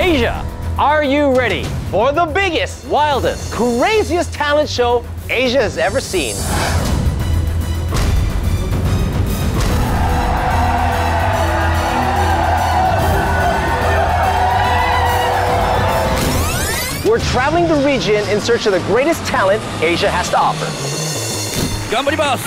Asia, are you ready for the biggest, wildest, craziest talent show Asia has ever seen? We're traveling the region in search of the greatest talent Asia has to offer. Ganbarimasu!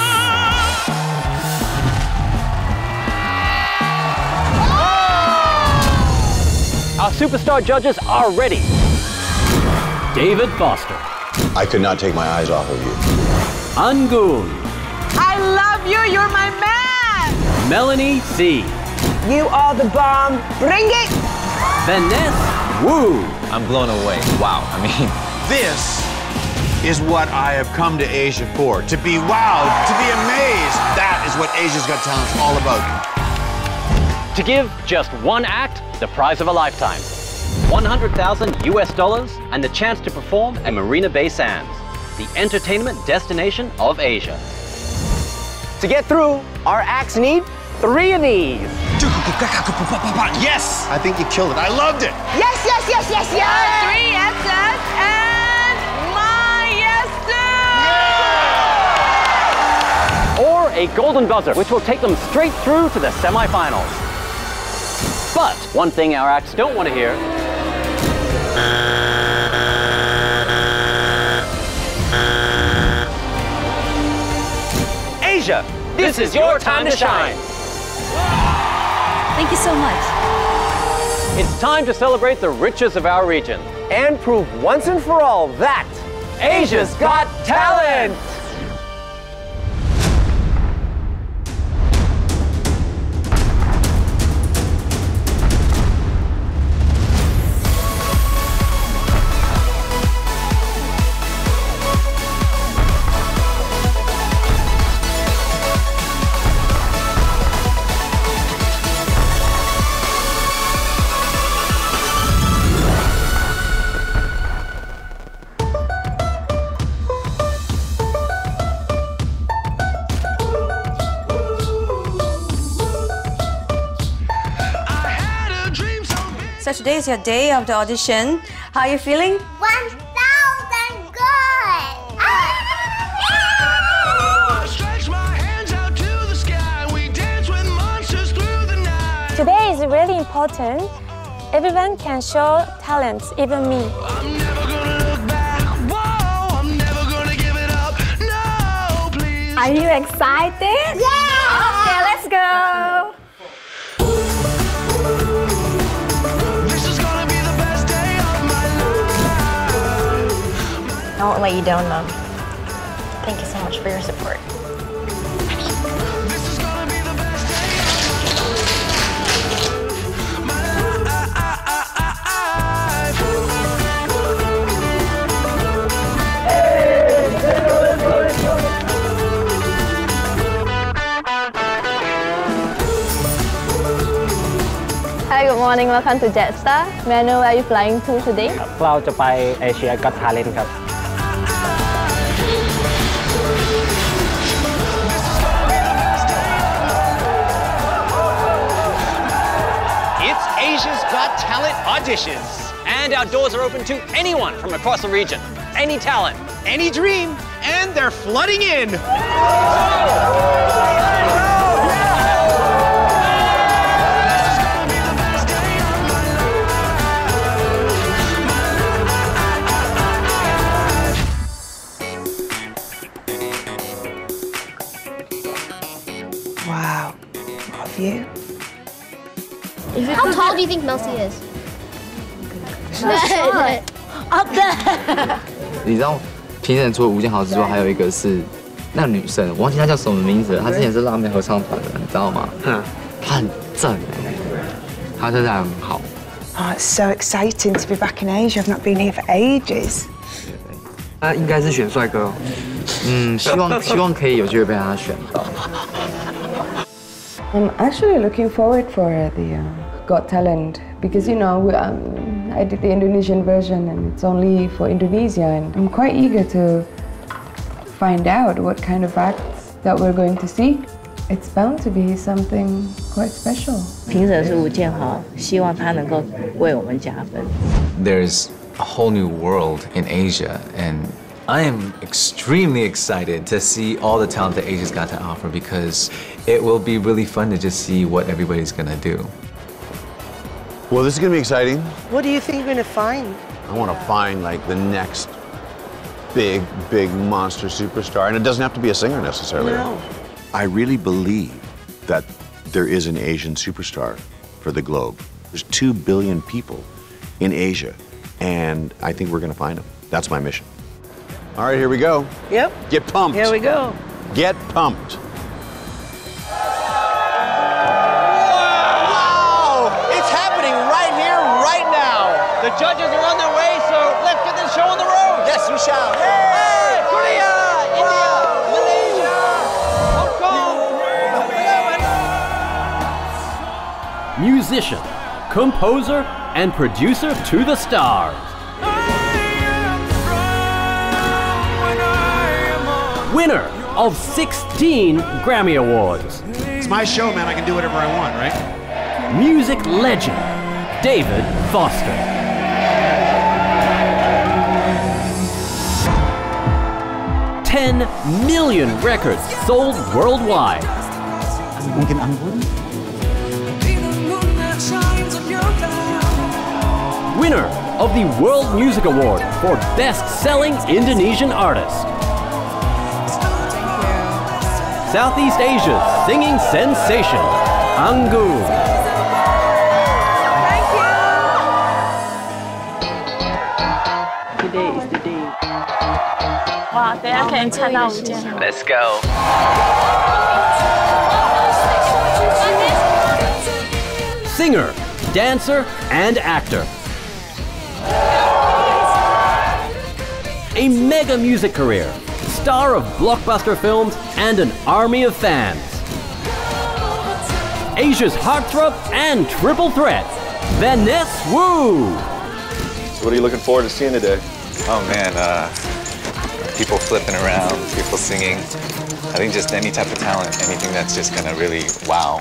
Our superstar judges are ready. David Foster. I could not take my eyes off of you. Anggun. I love you, you're my man! Melanie C. You are the bomb, bring it! Vanness. Woo. I'm blown away. Wow, I mean... This is what I have come to Asia for. To be wowed, to be amazed. That is what Asia's Got Talent's all about. To give just one act, the prize of a lifetime. $100,000 US and the chance to perform at Marina Bay Sands, the entertainment destination of Asia. To get through, our acts need 3 of these. Yes! I think you killed it. I loved it. Yes, yes, yes, yes, yes! 3 yeses and my yes, Or a golden buzzer, which will take them straight through to the semifinals. But one thing our acts don't want to hear Asia, this is your time to shine. Thank you so much. It's time to celebrate the riches of our region and prove once and for all that Asia's got talent! So today is your day of the audition. How are you feeling? 1,000 good! Today is really important. Everyone can show talents, even me. Are you excited? Yeah! Okay, let's go! I won't let you down, Mom. Thank you so much for your support. Hi, good morning. Welcome to Jetstar. May I know where you're flying to today? เราจะไป Asia Got Talent ครับ It's Asia's Got Talent auditions. And our doors are open to anyone from across the region. Any talent, any dream, and they're flooding in. Wow, what a view. How tall do you think Melcy is? Up there! 你知道评审除了吴建豪之外，还有一个是那个女生，我忘记她叫什么名字了。她之前是辣妹合唱团的，你知道吗？她很正她真的很好。 Oh, it's so exciting to be back in Asia. I've not been here for ages. 那应该是选帅哥。 希望可以有机会被他选到。 I'm actually looking forward for the Got Talent because you know I did the Indonesian version and it's only for Indonesia and I'm quite eager to find out what kind of acts that we're going to see. it's bound to be something quite special. 评审是吴建豪，希望他能够为我们加分。 There's a whole new world in Asia, and I am extremely excited to see all the talent that Asia's got to offer because it will be really fun to just see what everybody's gonna do. Well, this is gonna be exciting. What do you think you're gonna find? I want to find like the next big monster superstar, and it doesn't have to be a singer necessarily. No. I really believe that there is an Asian superstar for the globe. There's 2 billion people in Asia, and I think we're gonna find them. That's my mission. All right, here we go. Yep. Get pumped. Here we go. Get pumped. The judges are on their way, so let's get this show on the road. Yes, we shall. Hey! Korea, India, Malaysia, Hong Kong. Musician, composer, and producer to the stars. Winner of 16 Grammy Awards. It's my show, man. I can do whatever I want, right? Music legend, David Foster. 10 million records sold worldwide. Mungkin Anggun? Winner of the World Music Award for Best-Selling Indonesian Artist. Southeast Asia's singing sensation, Anggun. Today is the day. 哇，等一下可以看到吴建豪。 Let's go. Singer, dancer, and actor. A mega music career, star of blockbuster films, and an army of fans. Asia's heartthrob and triple threat, Vanness Woo. So what are you looking forward to seeing today? Oh man, people flipping around, people singing. I think just any type of talent, anything that's just gonna really wow.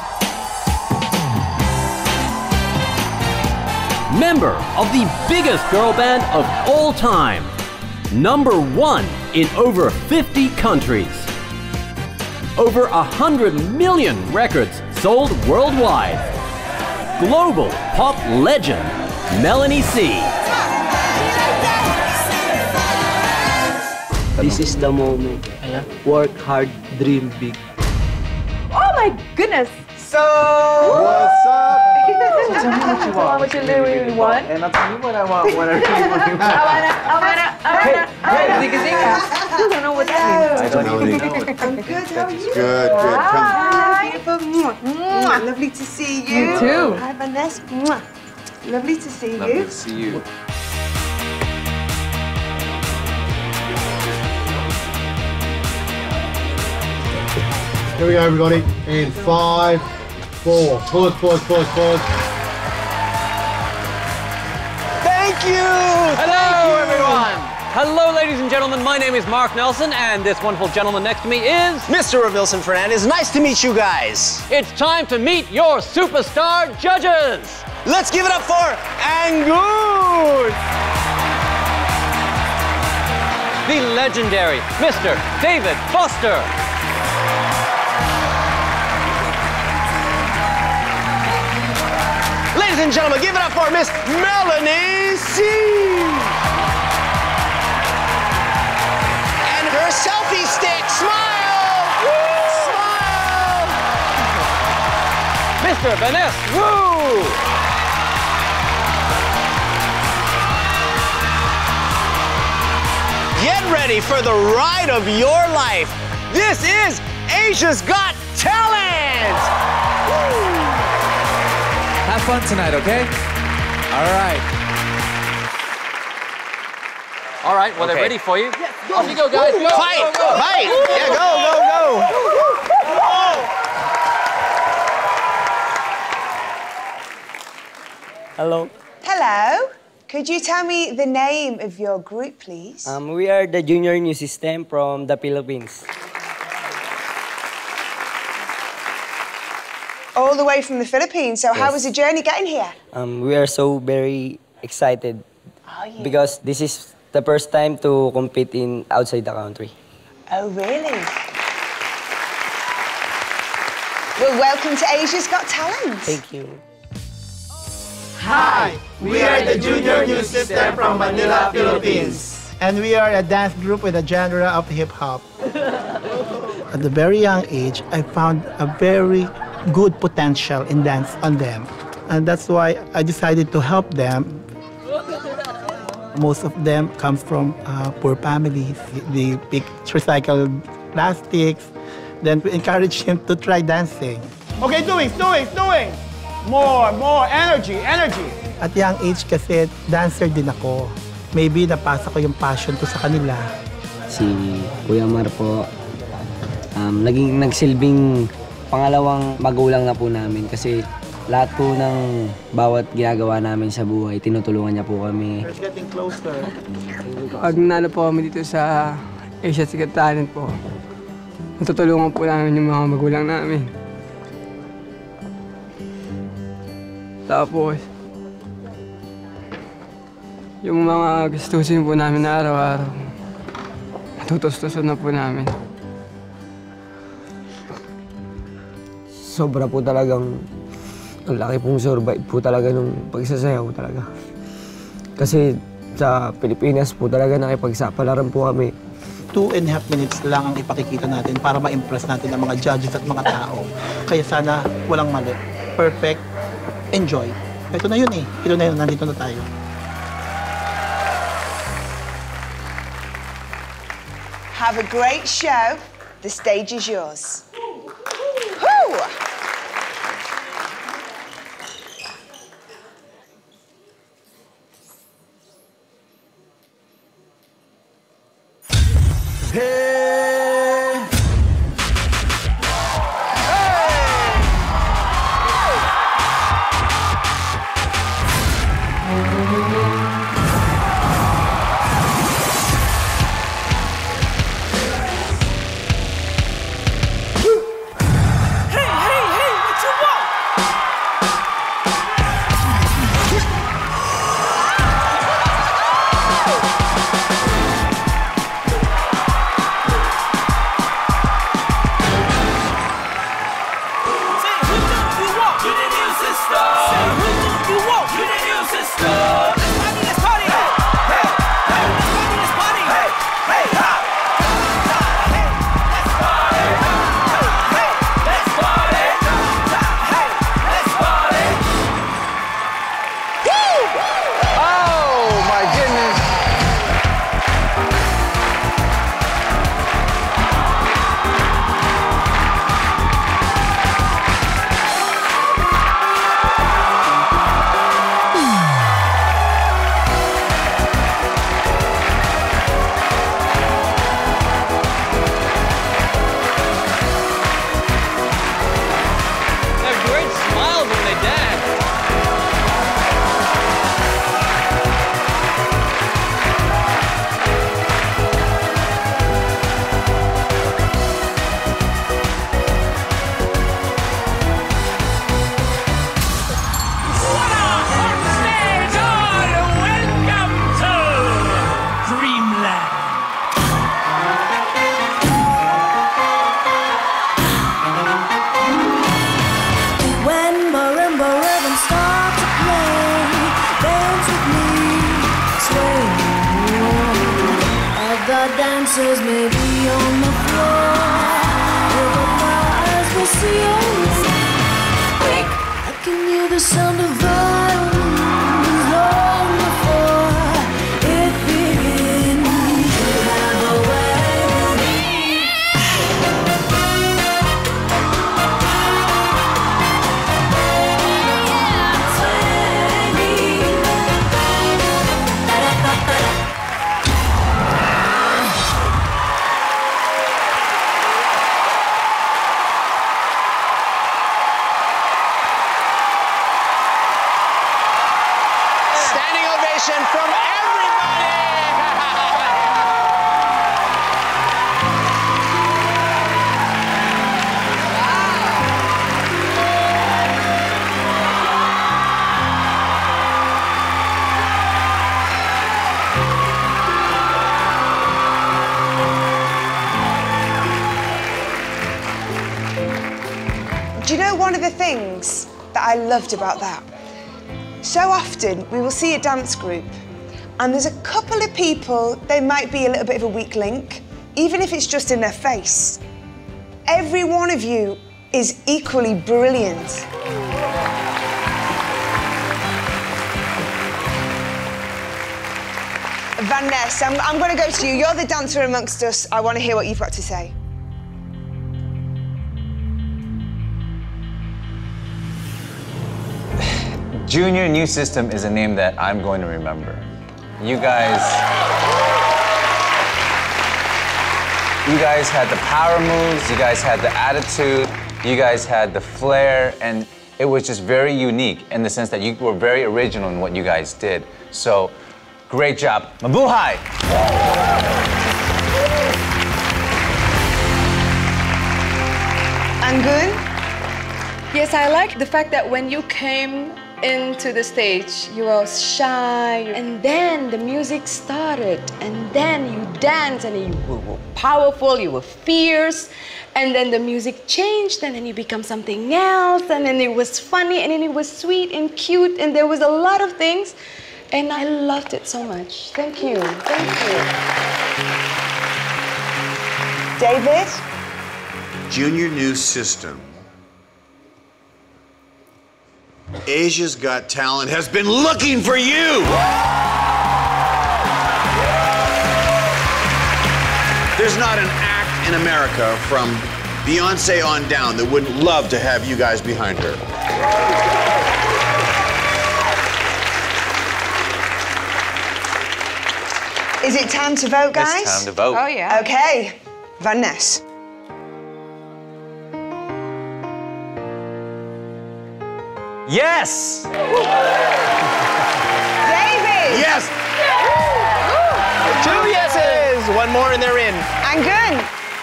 Member of the biggest girl band of all time. #1 in over 50 countries. Over 100 million records sold worldwide. Global pop legend, Melanie C. This is the moment. Work hard, dream big. Oh my goodness! So, what's up? Tell me what you want. What you really want? And I'll tell you what I want. Whatever you want. I wanna. I don't know what that means. I don't know. I'm good. How are you? Good. Hi. Beautiful. Mwah. Lovely to see you. You too. Hi, Vanness. Mwah. Lovely to see you. Lovely to see you. Here we go, everybody. In 5, 4. Pause. Thank you. Hello, everyone. Hello, ladies and gentlemen. My name is Marc Nelson, and this wonderful gentleman next to me is Mr. Rovilson Fernandez. Nice to meet you guys. It's time to meet your superstar judges. Let's give it up for Anggun. The legendary Mr. David Foster. Ladies and gentlemen, give it up for Miss Melanie C. And her selfie stick. Smile! Smile! Mr. Vanness Woo. Get ready for the ride of your life. This is Asia's Got Talent! Woo. Have fun tonight, okay? All right. All right, well, they're ready for you. Yes, off you go, guys. Go, fight! Go, go. Fight! Yeah, go! Hello. Hello. Could you tell me the name of your group, please? We are the Junior New System from the Philippines. all the way from the Philippines. So how Yes. was the journey getting here? We are so very excited because this is the first time to compete in outside the country. Oh, really? Well, welcome to Asia's Got Talent. Thank you. Hi, we are the Junior News System from Manila, Philippines. And we are a dance group with a genre of hip-hop. At a very young age, I found a very good potential in dance on them. And that's why I decided to help them. Most of them come from poor families. They pick recycled plastics. Then we encourage them to try dancing. Okay, doing. More, energy. At young age kasi, dancer din ako. Maybe napasa ko yung passion ko sa kanila. Si Kuya Marc po, naging nagsilbing pangalawang magulang na po namin kasi lahat po ng bawat ginagawa namin sa buhay, tinutulungan niya po kami. We're getting closer. Pag nanalo po kami dito sa Asia's Got Talent po, natutulungan po namin yung mga magulang namin. Tapos, yung mga gastusin po namin na araw-araw, natutustusan na po namin. Sobra po talagang, ang laki pong survive po talaga nung pagsasayaw talaga. Kasi sa Pilipinas po talaga nakipagsapalaran po kami. 2.5 minutes lang ang ipakikita natin para ma-impress natin ang mga judges at mga tao. Kaya sana walang mali. Perfect. Enjoy. Ito na yun eh. Ito na yun. Nandito na tayo. Have a great show. The stage is yours. Woo! dancers may be on the floor, but my eyes will see only. I can hear the sound of violins long before it begins. You have a way with me. Standing ovation from everybody! Do you know one of the things that I loved about that? So often we will see a dance group and there's a couple of people, they might be a little bit of a weak link, even if it's just in their face. Every one of you is equally brilliant. Vanness, I'm going to go to you. You're the dancer amongst us. I want to hear what you've got to say. Junior New System is a name that I'm going to remember. You guys had the power moves, you guys had the attitude, you guys had the flair, and it was just very unique in the sense that you were very original in what you guys did. So, great job. Mabuhay! Anggun? Yes, I like the fact that when you came into the stage, you were shy, and then the music started, and then you danced, and you were powerful, you were fierce, and then the music changed, and then you become something else, and then it was funny, and then it was sweet and cute, and there was a lot of things, and I loved it so much. Thank you, thank you. David? Junior New System. Asia's Got Talent has been looking for you! There's not an act in America from Beyonce on down that wouldn't love to have you guys behind her. Is it time to vote, guys? It's time to vote. Oh, yeah. Okay, Vanness. Yes! David! Yes! 2 yeses! One more and they're in. Anggun!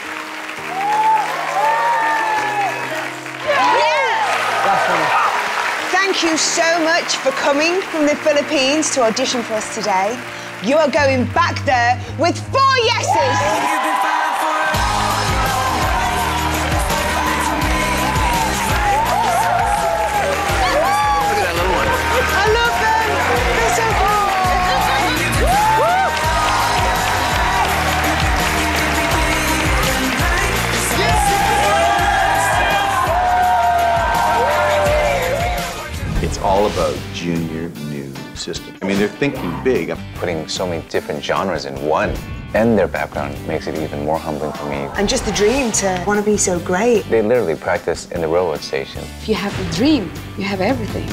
Thank you so much for coming from the Philippines to audition for us today. You are going back there with 4 yeses! I love them! They're so It's all about Junior New System. I mean, they're thinking big. Putting so many different genres in one, and their background makes it even more humbling for me. And just the dream to want to be so great. They literally practice in the railroad station. If you have a dream, you have everything.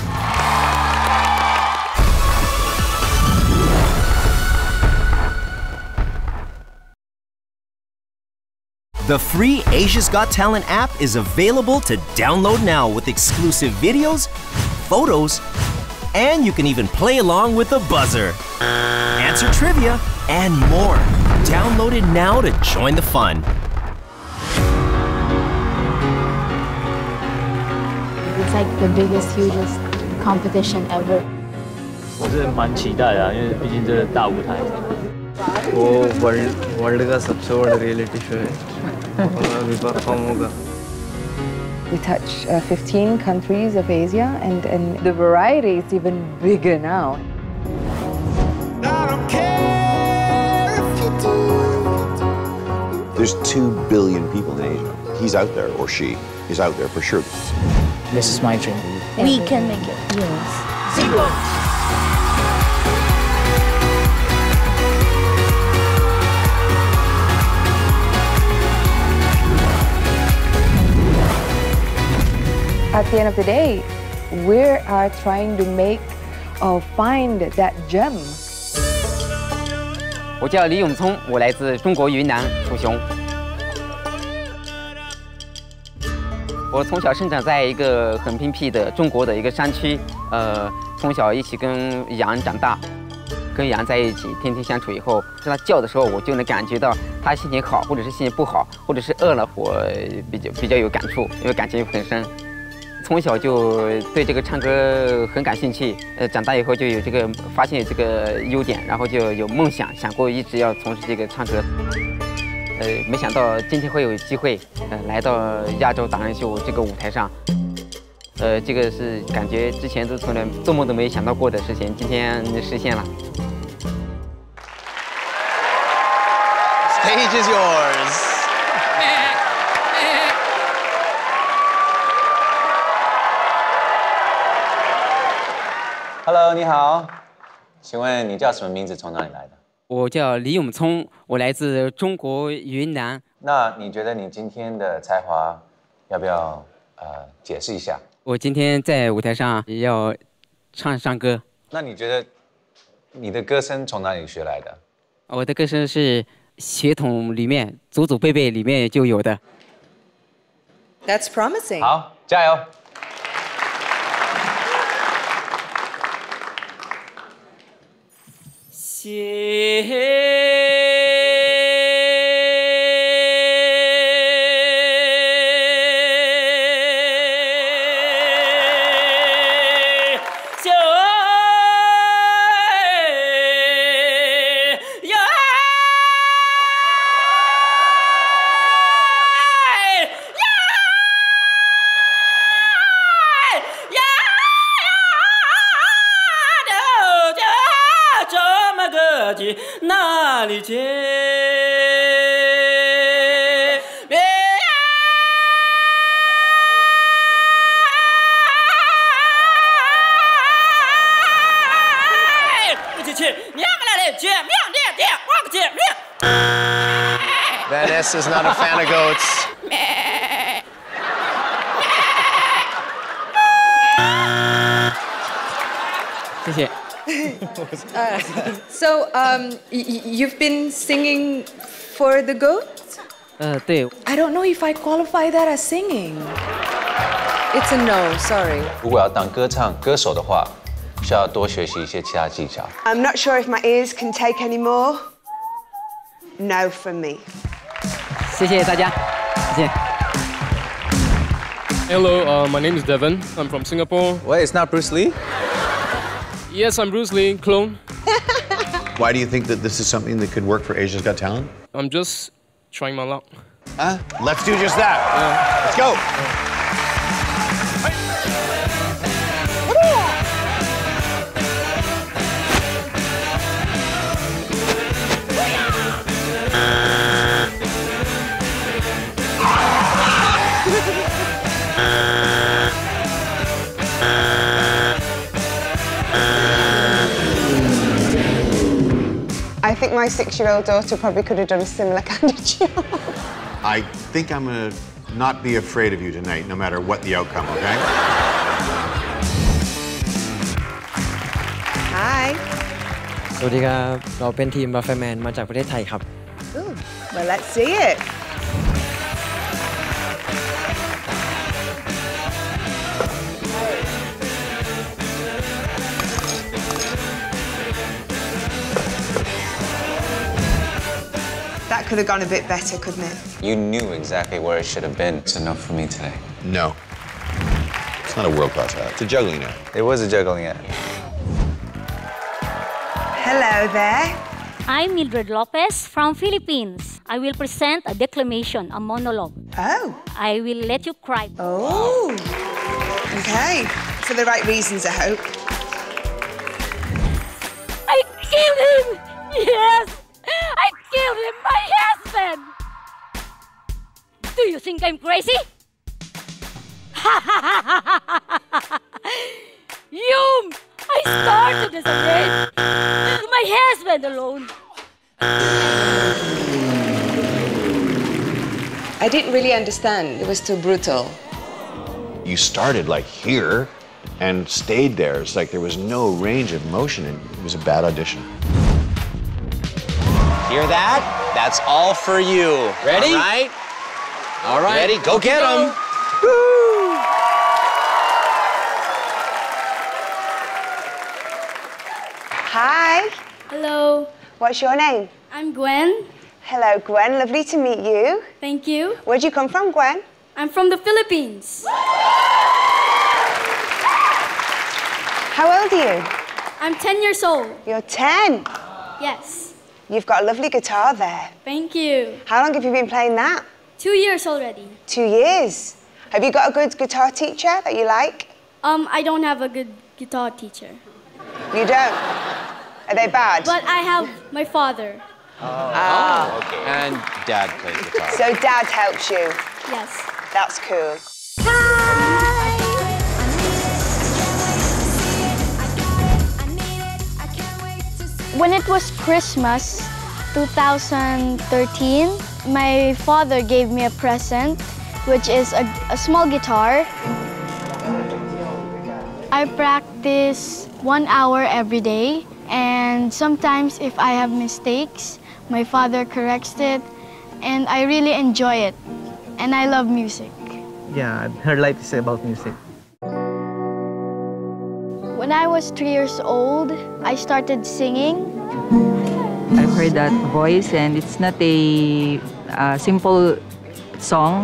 The free Asia's Got Talent app is available to download now with exclusive videos, photos, and you can even play along with a buzzer, answer trivia, and more. Download it now to join the fun. It's like the biggest, hugest competition ever. 我是蛮期待的，因为毕竟这是大舞台。वो world का सबसे बड़ा reality show है और अभी perform होगा। We touch 15 countries of Asia, and the variety is even bigger now. There's 2 billion people in Asia. He's out there, or she is out there for sure. This is my dream. We can make it. Yes. At the end of the day, we are trying to make or find that gem. 我叫李永聪，我来自中国云南楚雄。我从小生长在一个很偏僻的中国的一个山区，从小一起跟羊长大，跟羊在一起，天天相处以后，是它叫的时候，我就能感觉到它心情好，或者是心情不好，或者是饿了，我比较有感触，因为感情很深。 从小就对这个唱歌很感兴趣，长大以后就有这个发现有这个优点，然后就有梦想，想过一直要从事这个唱歌。没想到今天会有机会，来到亚洲达人秀这个舞台上。 这个是感觉之前都从来做梦都没想到过的事情，今天实现了。 Stage is yours. Hello， 你好，请问你叫什么名字？从哪里来的？ 我叫李永聪，我来自中国云南。 那你觉得你今天的才华要不要解释一下？ 我今天在舞台上要唱歌。 那你觉得你的歌声从哪里学来的？ 我的歌声是血统里面祖祖辈辈里面就有的。 That's promising. 好，加油！ 哪里去？ Vanness is not a fan of goats. So, you've been singing for the goats? 对。 I don't know if I qualify that as singing. It's a no, sorry. 如果要当歌手的话，需要多学习一些其他技巧。 I'm not sure if my ears can take any more. No from me. 谢谢大家，谢谢。 Hello, my name is Devon. I'm from Singapore. Wait, it's not Bruce Lee? Yes, I'm Bruce Lee, clone. Why do you think that this is something that could work for Asia's Got Talent? I'm just trying my luck. Let's do just that. Yeah. Let's go. I think my 6-year-old daughter probably could have done a similar kind of job. I think I'm gonna not be afraid of you tonight, no matter what the outcome, okay? Hi. สวัสดีครับ เราเป็นทีม Vanness มาจากประเทศไทยครับ Ooh, well, let's see it. That could have gone a bit better, couldn't it? You knew exactly where it should have been. It's enough for me today. No. It's not a world-class act. It's a juggling act. It was a juggling act. Hello there. I'm Mildred Lopez from Philippines. I will present a declamation, a monologue. Oh. I will let you cry. Oh. Okay. For the right reasons, I hope. I killed him! Yes! I killed him, my husband! Do you think I'm crazy? I started as a rape. My husband alone. I didn't really understand. It was too brutal. You started like here and stayed there. It's like there was no range of motion, and it was a bad audition. Hear that? That's all for you. Ready? All right. All right. Ready? Go get them. Hi. Hello. What's your name? I'm Gwen. Hello, Gwen. Lovely to meet you. Thank you. Where'd you come from, Gwen? I'm from the Philippines. How old are you? I'm 10 years old. You're 10? Yes. You've got a lovely guitar there. Thank you. How long have you been playing that? 2 years already. 2 years. Have you got a good guitar teacher that you like? I don't have a good guitar teacher. You don't? Are they bad? But I have my father. Okay. And Dad plays guitar. So Dad helps you? Yes. That's cool. When it was Christmas, 2013, my father gave me a present, which is a small guitar. I practice 1 hour every day, and sometimes if I have mistakes, my father corrects it, and I really enjoy it, and I love music. Yeah, her life is about music. When I was 3 years old, I started singing. I've heard that voice, and it's not a simple song.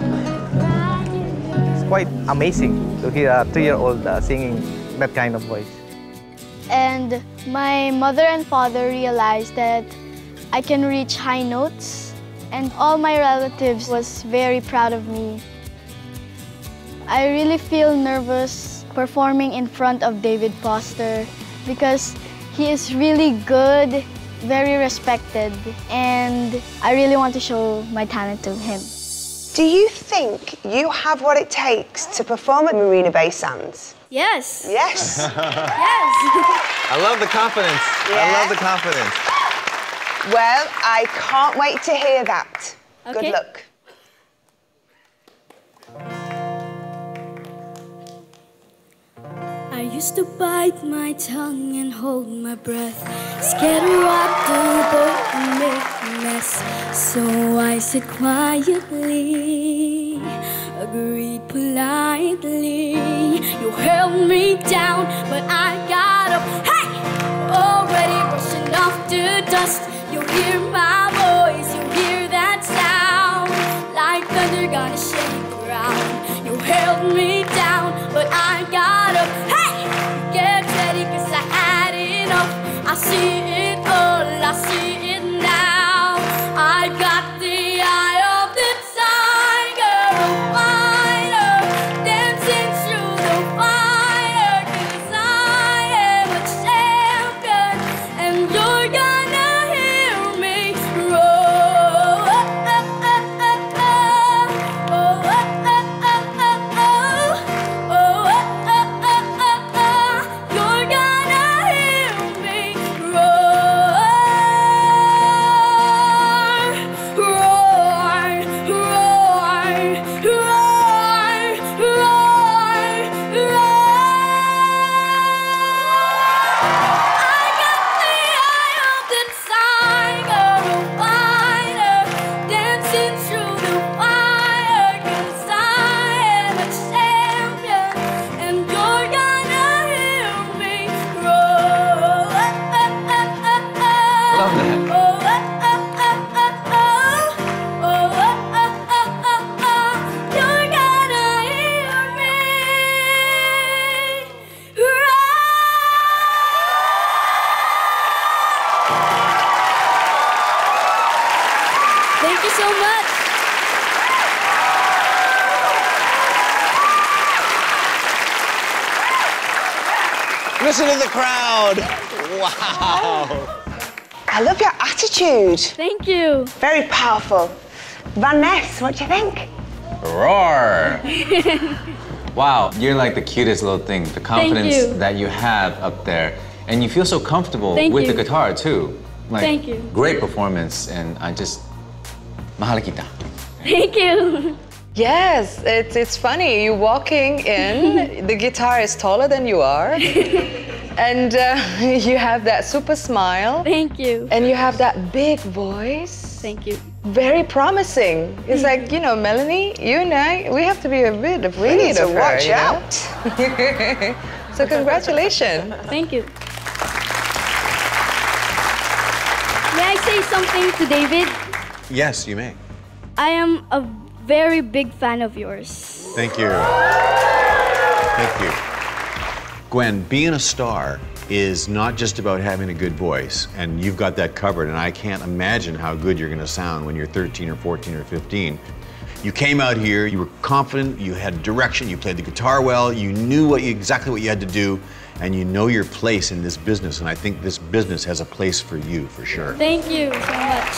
It's quite amazing to hear a 3-year-old singing that kind of voice. And my mother and father realized that I can reach high notes, and all my relatives was very proud of me. I really feel nervous performing in front of David Foster because he is really good, very respected, and I really want to show my talent to him. Do you think you have what it takes to perform at Marina Bay Sands? Yes. Yes. Yes. I love the confidence. Yeah. I love the confidence. Well, I can't wait to hear that. Okay. Good luck. I used to bite my tongue and hold my breath, scared to rock the boat and make a mess. So I said quietly, agreed politely. You held me down, but I got up. Hey! Already rushing off to dust. You hear my voice, you hear that sound, like thunder gonna shake the ground. You held me down, but I got up. Hey! Get ready, 'cause I had enough. I see it all, I see it now. I got the eye of the tiger, a fighter, dancing through the fire. 'Cause I am a champion, and you're gonna hear me roar. You're gonna hear me roar, roar, roar, roar, roar, I got the eye of the tiger, a fighter, dancing through the fire. 'Cause I am a champion, and you're gonna hear me roar. Love that. You're gonna hear me roar. Thank you so much. Listen to the crowd. Wow. I love your attitude. Thank you. Very powerful. Vanness, what do you think? Roar! Wow, you're like the cutest little thing. The confidence you. that you have up there. And you feel so comfortable Thank with you. the guitar too. Like, Thank you. Great performance, and I just... Mahal kita. Thank you. Yes, it's funny. You're walking in, the guitar is taller than you are, and you have that super smile. Thank you. And you have that big voice. Thank you. Very promising. It's like, you know, Melanie, you and I, we have to be a bit afraid to of her. watch you know? out. So congratulations. Thank you. May I say something to David? Yes, you may. I am a very big fan of yours. Thank you. Thank you. Gwen, being a star is not just about having a good voice, and you've got that covered, and I can't imagine how good you're going to sound when you're 13 or 14 or 15. You came out here, you were confident, you had direction, you played the guitar well, you knew exactly what you had to do, and you know your place in this business, and I think this business has a place for you, for sure. Thank you so much.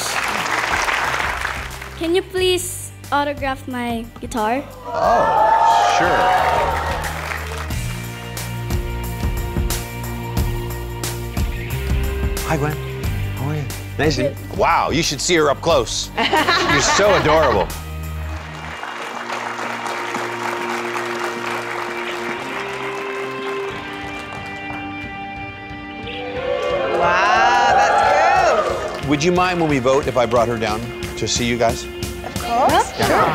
Can you please autograph my guitar? Oh, sure. Hi, Gwen. How are you? Nice to meet you. Wow, you should see her up close. You're so adorable. Wow, that's cool. Would you mind when we vote if I brought her down to see you guys? Of course. Sure.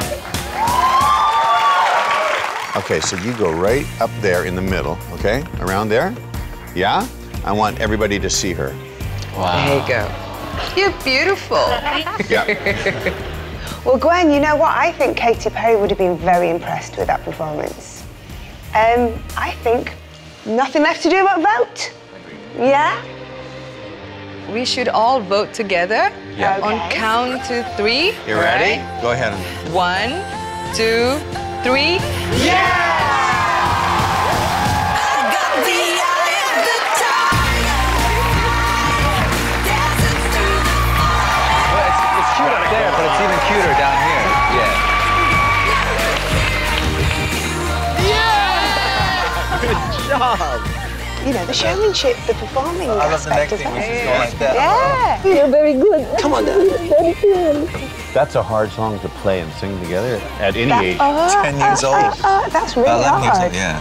Okay, so you go right up there in the middle, okay? Around there. Yeah? I want everybody to see her. Wow. There you go. You're beautiful. Yeah. Well, Gwen, you know what? I think Katy Perry would have been very impressed with that performance. I think nothing left to do but vote. Yeah? We should all vote together. Yeah. On count to 3. You ready? Right? Go ahead. 1, 2, 3. Yeah! Cute up there, but it's even cuter down here. Yeah! Good job! You know, the showmanship, the performing I love the next thing, we should go like that. Yeah! You're very good. Come on down. That's a hard song to play and sing together at any age. 10 years old. That's really 11 years hard. old, yeah.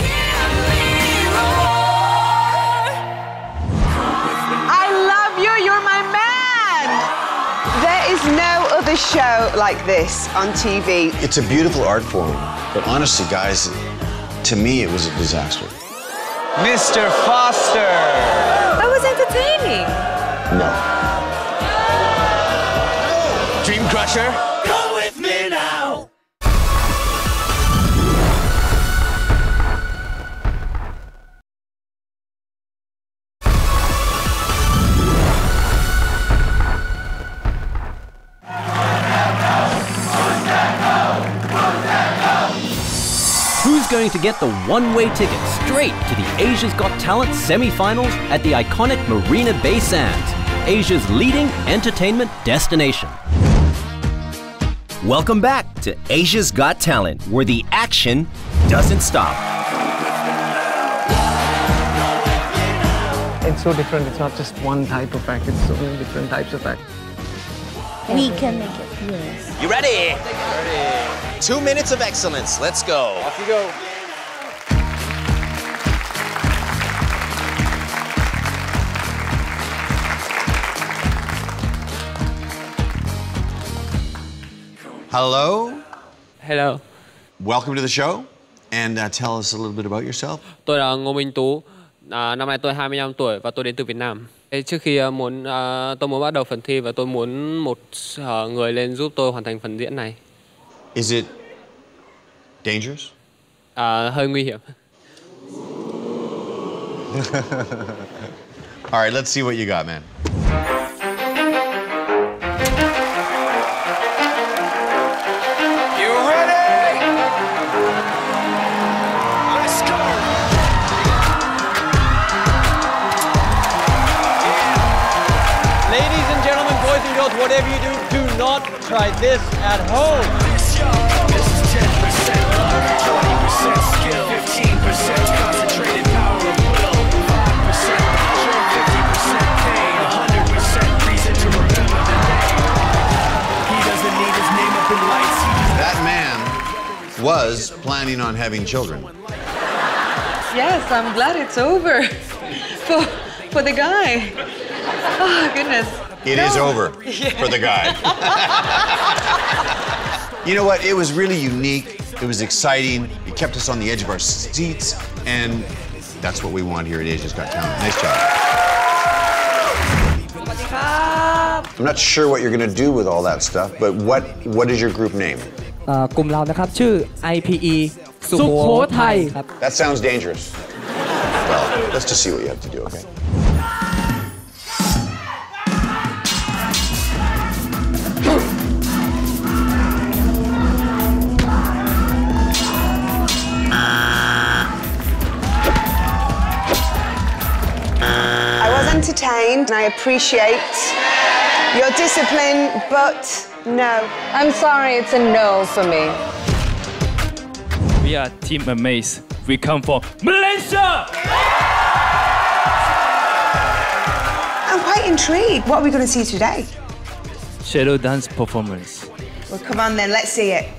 I love you, you're my man! There is no other show like this on TV. It's a beautiful art form, but honestly, guys, to me, it was a disaster. Mr. Foster! That was entertaining. No. Dream Crusher? Go with me now. Who's going to get the one-way ticket straight to the Asia's Got Talent semi-finals at the iconic Marina Bay Sands, Asia's leading entertainment destination? Welcome back to Asia's Got Talent, where the action doesn't stop. It's so different. It's not just one type of act. It's so many different types of act. We can make it, yes. You ready? Ready. 2 minutes of excellence. Let's go. Off you go. Hello. Hello. Welcome to the show. And tell us a little bit about yourself. Tôi là Ngô Minh Tú. Năm nay tôi 25 tuổi và tôi đến từ Việt Nam. Trước khi tôi muốn bắt đầu phần thi và tôi muốn một người lên giúp tôi hoàn thành phần diễn này. Is it dangerous? Hơi nguy hiểm. All right, let's see what you got, man. You ready? Let's go. Ladies and gentlemen, boys and girls, whatever you do, do not try this at home. This is 10% luck, 20% skill, 15% concentrated power of will, 5% pleasure, 50% pain, 100% reason to remember the name. He doesn't need his name up in lights. That man was planning on having children. Yes, I'm glad it's over. For the guy. Oh, goodness. It is over for the guy. You know what? It was really unique. It was exciting. It kept us on the edge of our seats. And that's what we want here at Asia's Got Talent. Nice job. I'm not sure what you're going to do with all that stuff, but what is your group name? กลุ่มเรานะครับชื่อ IPE สุโขทัยครับ That sounds dangerous. Well, let's just see what you have to do, okay? entertained, and I appreciate your discipline, but no. I'm sorry, it's a no for me. We are Team Amaze. We come from Malaysia! I'm quite intrigued. What are we going to see today? Shadow dance performance. Well, come on then, let's see it.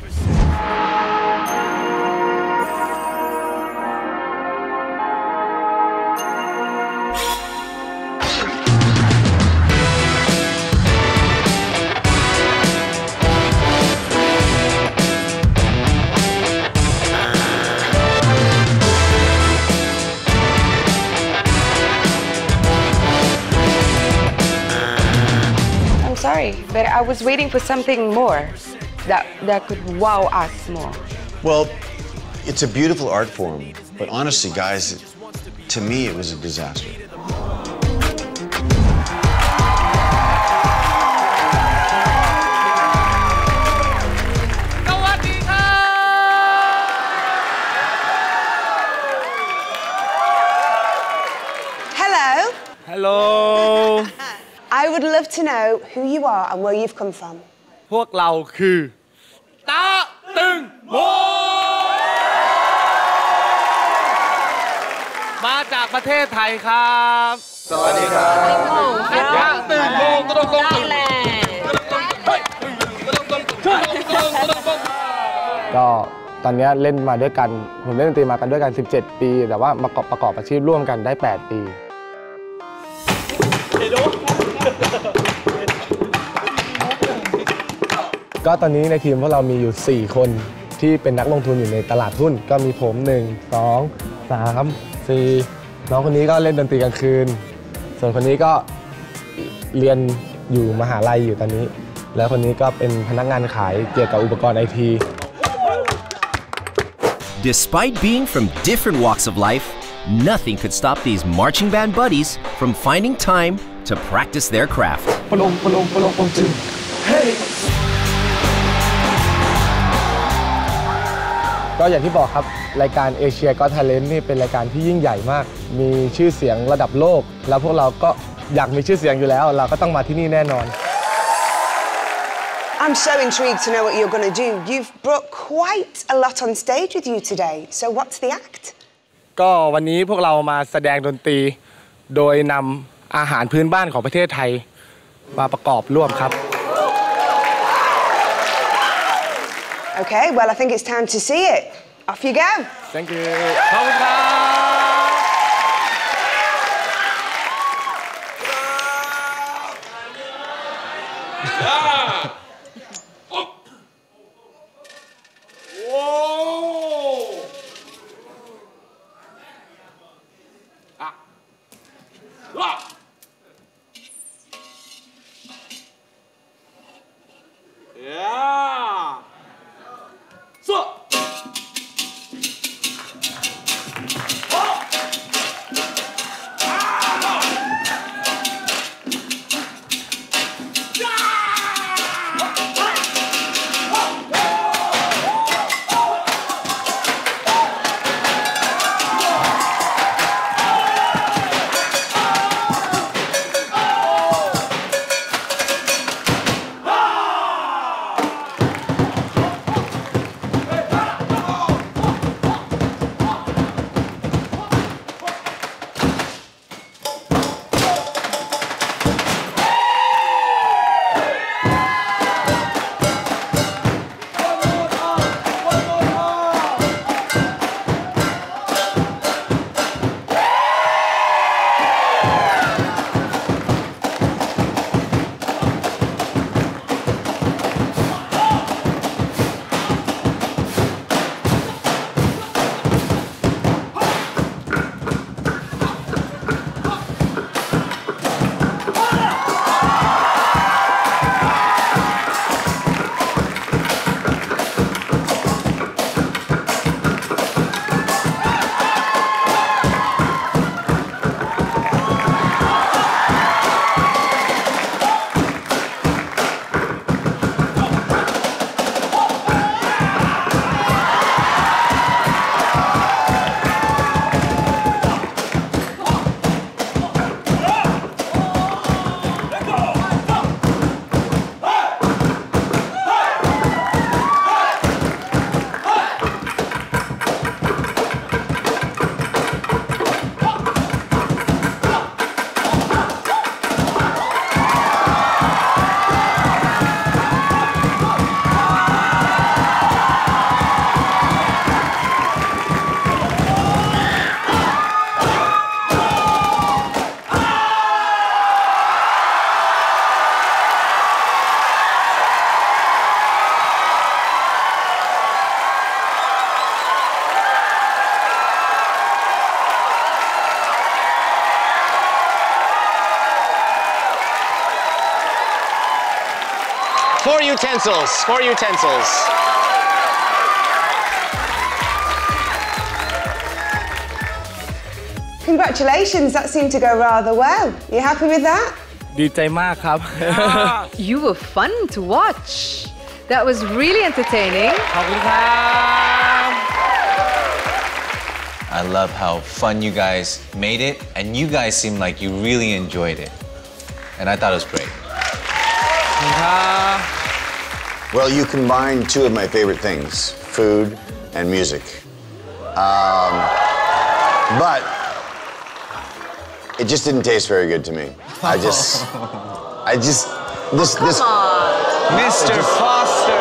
Sorry, but I was waiting for something more that could wow us more. Well, it's a beautiful art form, but honestly, guys, to me, it was a disaster. Hello. Hello. I would love to know who you are and where you've come from. พวกเราคือตาตึงโมมาจากประเทศไทยครับสวัสดีครับตาตึงโมตรงก็ตอนนี้เล่นมาด้วยกันผมเล่นดนตรีมากันด้วยกัน17 ปีแต่ว่ามาประกอบอาชีพร่วมกันได้8 ปีก็ตอนนี้ในทีมพวกเรามีอยู่4 คนที่เป็นนักลงทุนอยู่ในตลาดหุ้นก็มีผม1 2 3 4น้องคนนี้ก็เล่นดนตรีกลางคืนส่วนคนนี้ก็เรียนอยู่มหาลัยอยู่ตอนนี้แล้วคนนี้ก็เป็นพนักงานขายเกี่ยวกับอุปกรณ์ไอที Despite being from different walks of life, nothing could stop these marching band buddies from finding time to practice their craft. Hey! ก็อย่างที่บอกครับรายการ Asia Got Talent นี่เป็นรายการที่ยิ่งใหญ่มากมีชื่อเสียงระดับโลกแล้วพวกเราก็อยากมีชื่อเสียงอยู่แล้วเราก็ต้องมาที่นี่แน่นอน I'm so intrigued to know what you're going to do. You've brought quite a lot on stage with you today. So what's the act? ก็วันนี้พวกเรามาแสดงดนตรีโดยนำอาหารพื้นบ้านของประเทศไทยมาประกอบร่วมครับ Okay, well, I think it's time to see it. Off you go. Thank you. ขอบคุณครับ 4 utensils. 4 utensils. Congratulations, that seemed to go rather well. You happy with that? ดีใจมากครับ You were fun to watch. That was really entertaining. ขอบคุณครับ I love how fun you guys made it, and you guys seemed like you really enjoyed it. And I thought it was great. Well, you combined 2 of my favorite things, food and music. But it just didn't taste very good to me. This. Come on. Mr. Foster.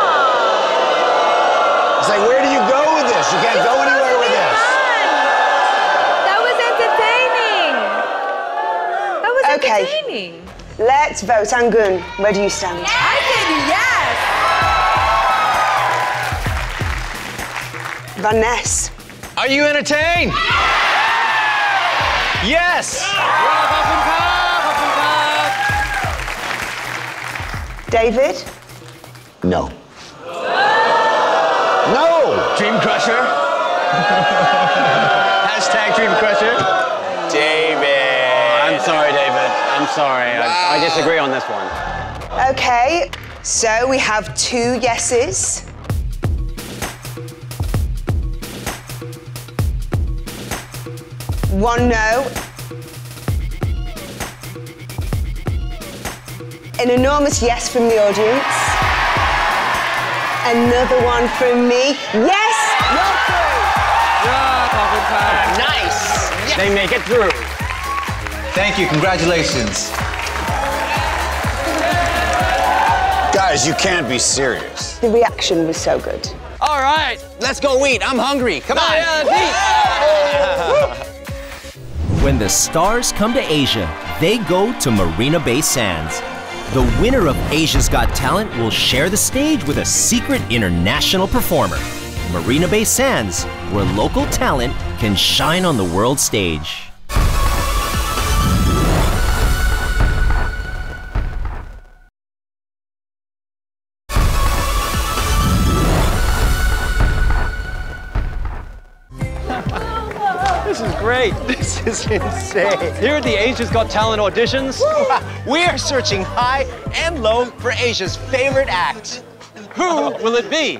It's like, where do you go with this? You can't go anywhere with this. That was entertaining. That was entertaining. Let's vote. Anggun, where do you stand? I said yes. Vanness. Are you entertained? Yes. David? No. No! Dream Crusher. Hashtag Dream Crusher. David. I'm sorry, David. I'm sorry. I disagree on this one. Okay, so we have 2 yeses. One no. An enormous yes from the audience. Another one from me. Yes, you're through. Nice. Yes. They make it through. Thank you, congratulations. Guys, you can't be serious. The reaction was so good. All right, let's go eat. I'm hungry. Come on. When the stars come to Asia, they go to Marina Bay Sands. The winner of Asia's Got Talent will share the stage with a secret international performer. Marina Bay Sands, where local talent can shine on the world stage. This is great. This is insane. Here at the Asia's Got Talent auditions, we are searching high and low for Asia's favorite act. Who will it be?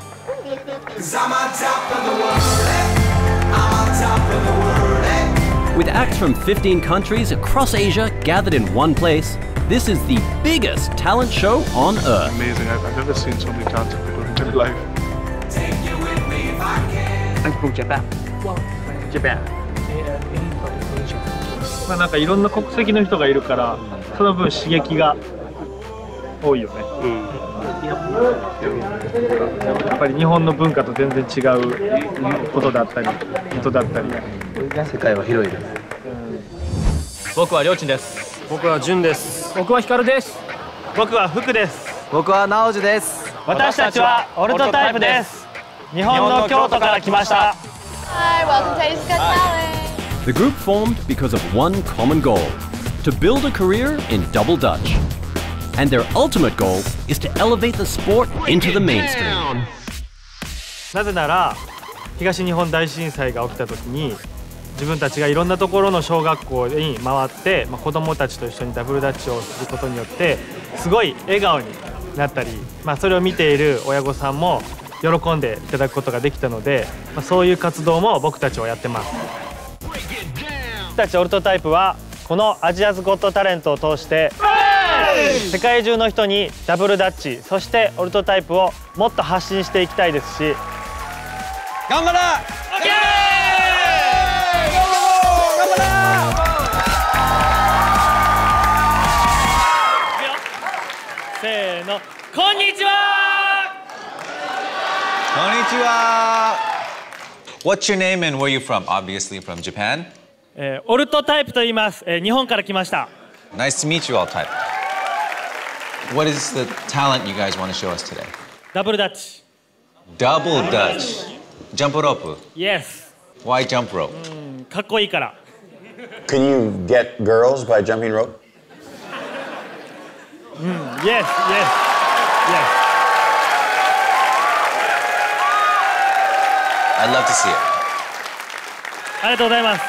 With acts from 15 countries across Asia gathered in one place, this is the biggest talent show on earth. Amazing. I've never seen so many talented people in my life. I'm from Japan. Japan. まあなんかいろんな国籍の人がいるからその分刺激が多いよね。やっぱり日本の文化と全然違うことだったり人だったり。 世界は広いです。 僕はりょうちんです。僕はじゅんです。僕はひかるです。僕は福です。 僕はなおじです。 私たちはオルトタイプです。日本の京都から来ました。 Hi, welcome to Asia's Got Talent. The group formed because of one common goal, to build a career in Double Dutch. And their ultimate goal is to elevate the sport into the mainstream. なぜなら東日本大震災が起きた時に自分たちがいろんなところの小学校に回って、子どもたちと一緒にダブルダッチをすることによってすごい笑顔になったり、それを見ている親御さんも喜んでいただくことができたので、そういう活動も僕たちはやってます。僕たちオルトタイプはこのアジアズゴットタレントを通して世界中の人にダブルダッチ、そしてオルトタイプをもっと発信していきたいですし、 頑張れ！ せーの、こんにちは。 Konnichiwa. What's your name and where are you from? Obviously from Japan. オルトタイプと言います。日本から来ました。 Nice to meet you all, type. What is the talent you guys want to show us today? ダブルダッチ。 Double Dutch. Jump rope. Yes. Why jump rope? かっこいいから。 Can you get girls by jumping rope? Yes, yes. Yes. I'd love to see it. ありがとうございます。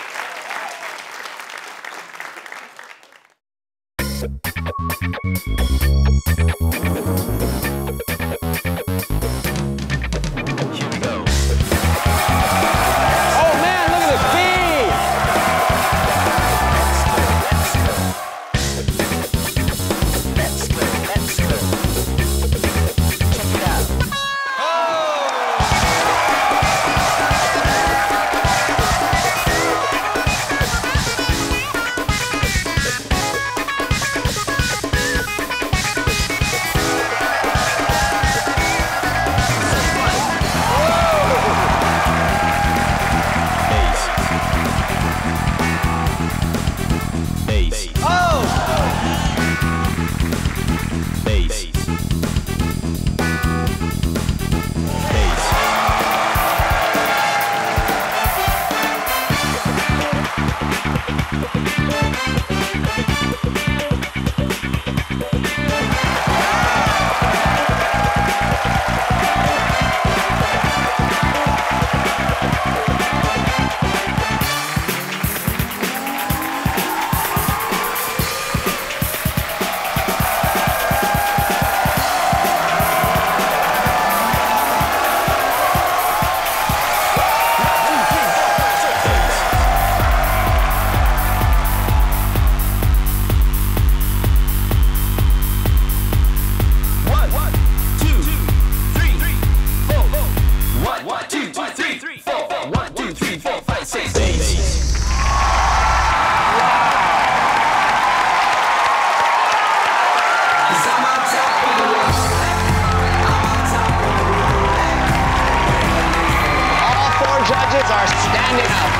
Judges are standing up.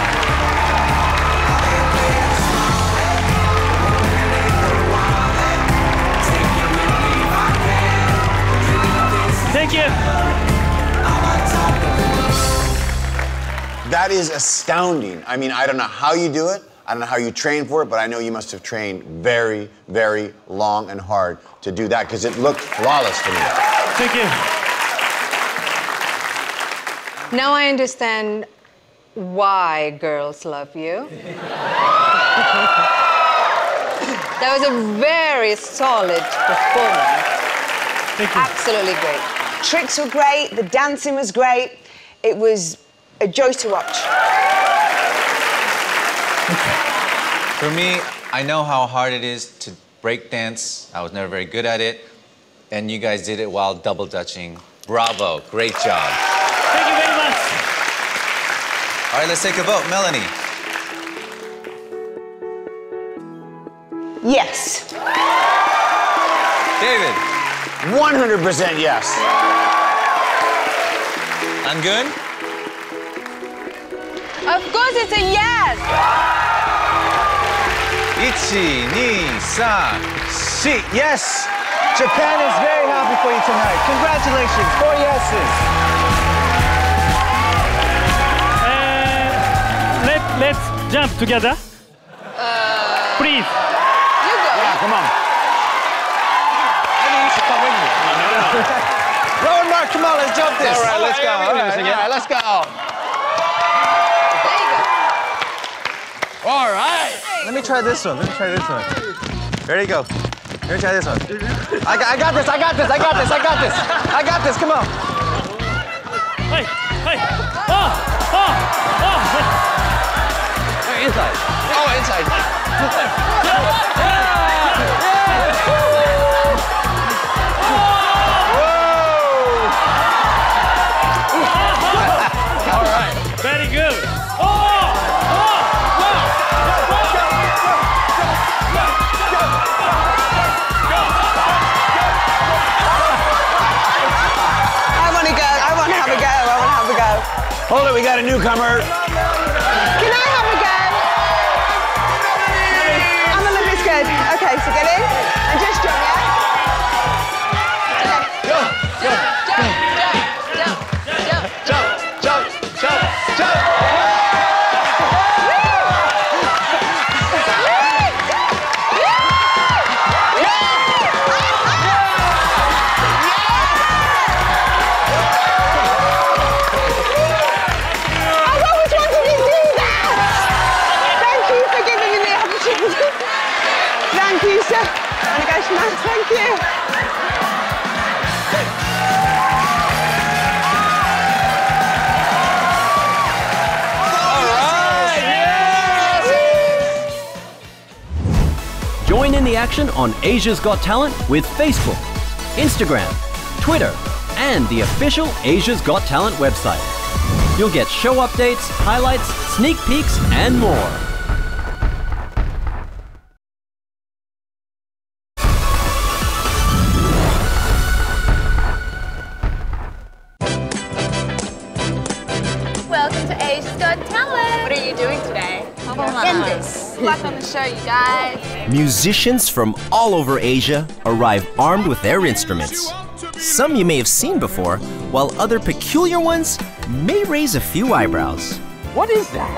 Thank you. That is astounding. I mean, I don't know how you do it. I don't know how you train for it, but I know you must have trained very, very long and hard to do that because it looked flawless to me. Thank you. Now I understand why girls love you. That was a very solid performance. Thank you. Absolutely great. Tricks were great, the dancing was great. It was a joy to watch. For me, I know how hard it is to break dance. I was never very good at it. And you guys did it while double dutching. Bravo, great job. Thank you very much. All right, let's take a vote. Melanie. Yes. David. 100% yes. Anggun. Of course it's a yes. 1, 2, 3, 4. Yes, Japan is very happy for you tonight. Congratulations, 4 yeses. Let's jump together. Please. You go. Yeah, come on. I think you should come with me. No, Marc, come on, let's jump this. All right, let's go. All right, let's go. There you go. All right. Let me try this one. Ready, go. Let me try this one. I got this. Come on. Hey. Inside. Oh, inside. All right. Very good. I want to have a go. Hold it, we got a newcomer. Can I have a go? I'm a little bit scared. Okay, so get in and just jump, yeah? the action on Asia's Got Talent with Facebook, Instagram, Twitter, and the official Asia's Got Talent website. You'll get show updates, highlights, sneak peeks, and more. Welcome to Asia's Got Talent. What are you doing today? Fernandez. Good luck on the show, you guys. Musicians from all over Asia arrive armed with their instruments. Some you may have seen before, while other peculiar ones may raise a few eyebrows. What is that?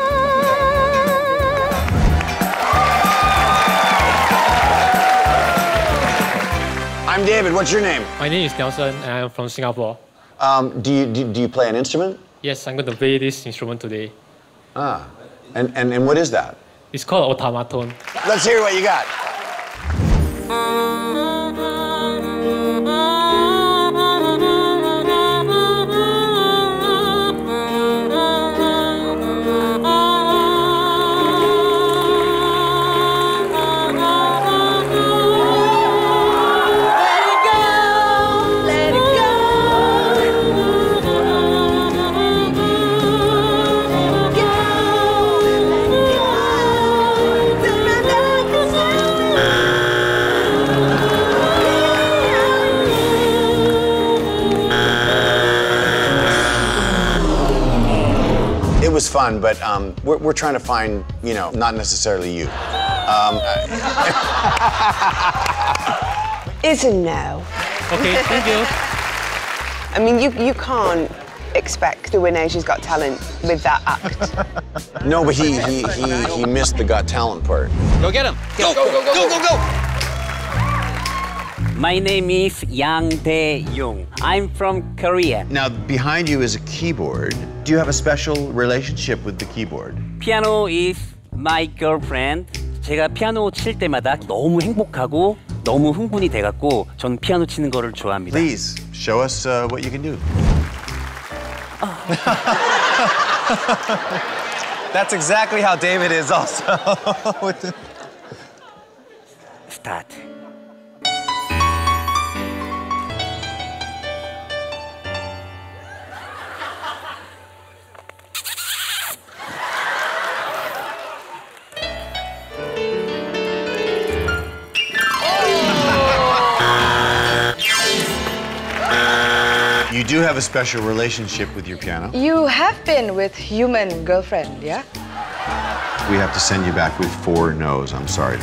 I'm David. What's your name? My name is Nelson, and I'm from Singapore. Do you play an instrument? Yes, I'm going to play this instrument today. Ah, and what is that? It's called automaton. Let's hear what you got. It was fun, but we're trying to find, you know, not necessarily you. Is a no. Okay, thank you. I mean, you can't expect to win Asia's Got Talent with that act. No, but he missed the Got Talent part. Go get him. Go, go, go, go, go, go. My name is Yang Tae-young. I'm from Korea. Now, behind you is a keyboard. Do you have a special relationship with the keyboard? Piano is my girlfriend. 제가 피아노 칠 때마다 너무 행복하고 너무 흥분이 돼갖고 전 피아노 치는 거를 좋아합니다. Please, show us what you can do. That's exactly how David is also. Start. You do have a special relationship with your piano. You have been with human girlfriend, yeah? We have to send you back with 4 no's. I'm sorry.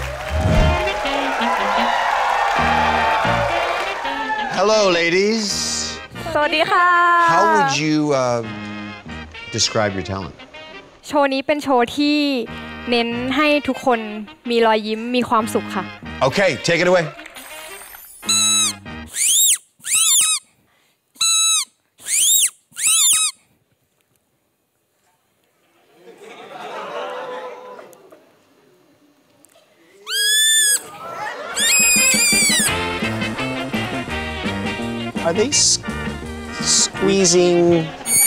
Hello, ladies. สวัสดีค่ะ How would you describe your talent? โชว์นี้เป็นโชว์ที่เน้นให้ทุกคนมีรอยยิ้มมีความสุขค่ะ Okay, take it away. Are they squeezing?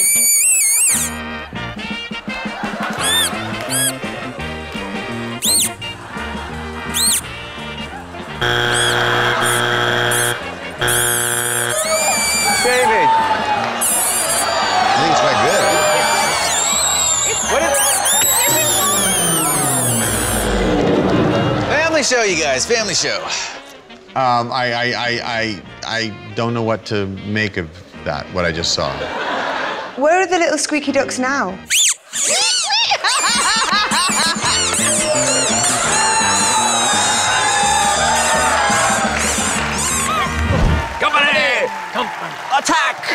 David! I think it's quite good. What is... Family show, you guys. Family show. I don't know what to make of that, what I just saw. Where are the little squeaky ducks now? Company! Attack!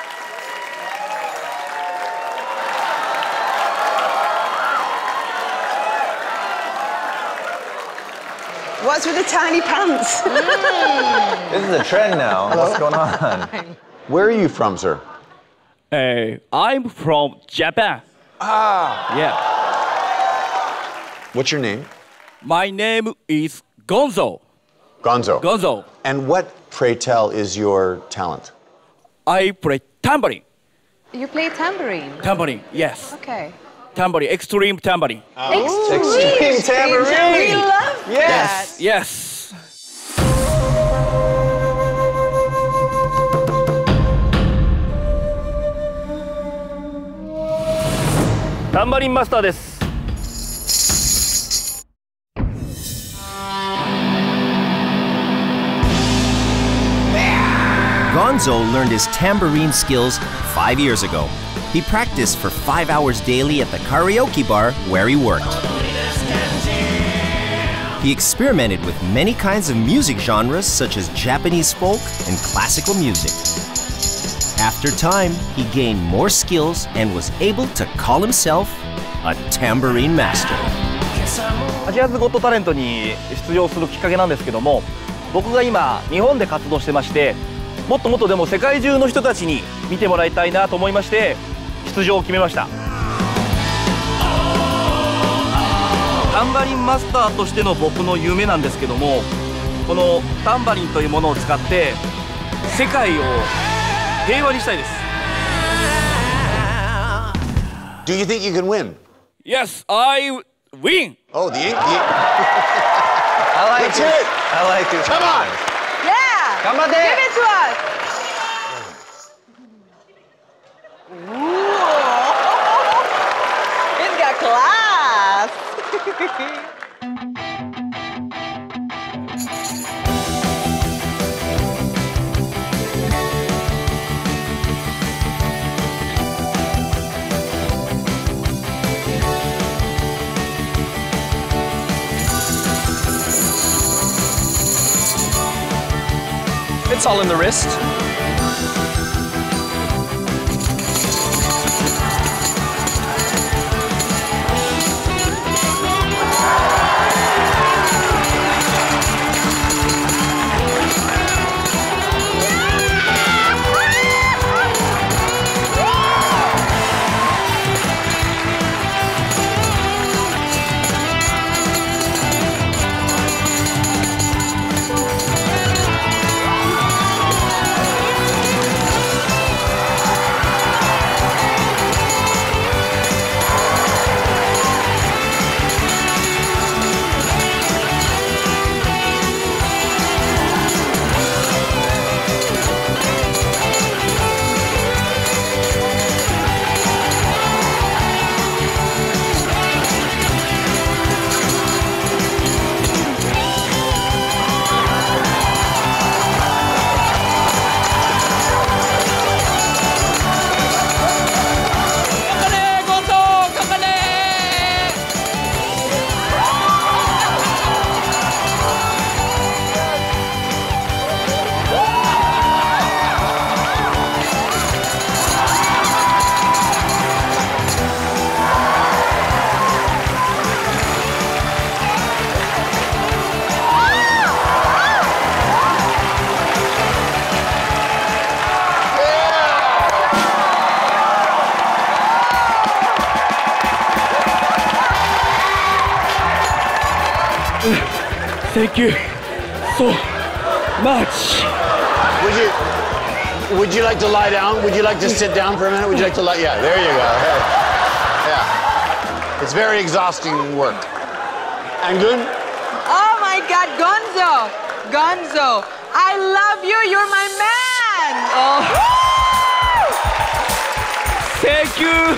What's with the tiny pants? This is a trend now. What's going on? Where are you from, sir? I'm from Japan. Ah. Yeah. What's your name? My name is Gonzo. Gonzo. Gonzo. And what, pray tell, is your talent? I play tambourine. You play tambourine? Tambourine, yes. Okay. Tambourine, extreme tambourine. Extreme tambourine! We love Yes. Yes. Tambourine master です。 Gonzo learned his tambourine skills 5 years ago. He practiced for 5 hours daily at the karaoke bar where he worked. He experimented with many kinds of music genres such as Japanese folk and classical music. After time, he gained more skills and was able to call himself a tambourine master. アジアズゴットタレントに出場するきっかけなんですけども、僕が今日本で活動してまして、もっともっとでも世界中の人たちに見てもらいたいなと思いまして出場を決めました。タンバリンマスターとしての僕の夢なんですけども、このタンバリンというものを使って世界を平和にしたいです。 Do you think you can win? Yes, I win. Oh, the ink. I like Let's it. hear it. I like it. Come on. Yeah! Come on, Give it to us! Ooh. It's got class! It's all in the wrist. Thank you so much. Would you like to lie down? Would you like to sit down for a minute? Would you like to lie? Yeah, there you go. Yeah. It's very exhausting work. Anggun? Oh my God, Gonzo! Gonzo, I love you. You're my man. Oh. Thank you.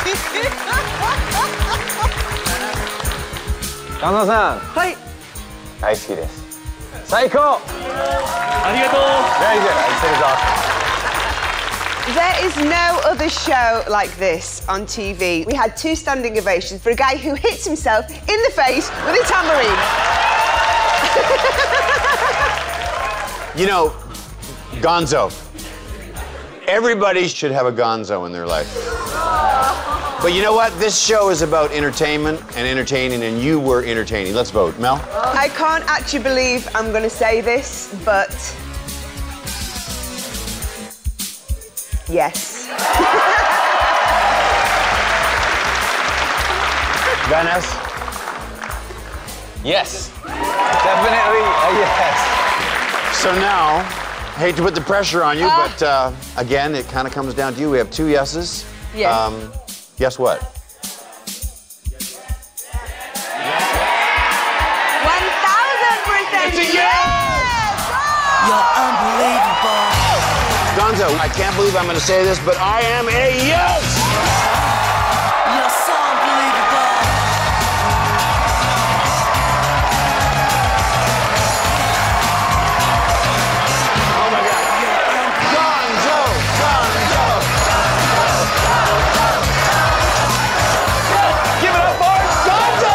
神田さん。 はい。 大好きです。最高。ありがとう。 Very good. I said it's awesome. There is no other show like this on TV. We had 2 standing ovations for a guy who hits himself in the face with a tambourine. You know, Gonzo. Everybody should have a Gonzo in their life. But you know what? This show is about entertainment and entertaining, and you were entertaining. Let's vote. Mel? I can't actually believe I'm going to say this, but yes. Vanness? Yes. Definitely a yes. So now, hate to put the pressure on you, but again, it kind of comes down to you. We have 2 yeses. Yes. Guess what? 1 It's a yes! You're unbelievable. Gonzo, I can't believe I'm going to say this, but I am a yes! You're so unbelievable. Oh my God. Gonzo! Gonzo! Give it up for Gonzo!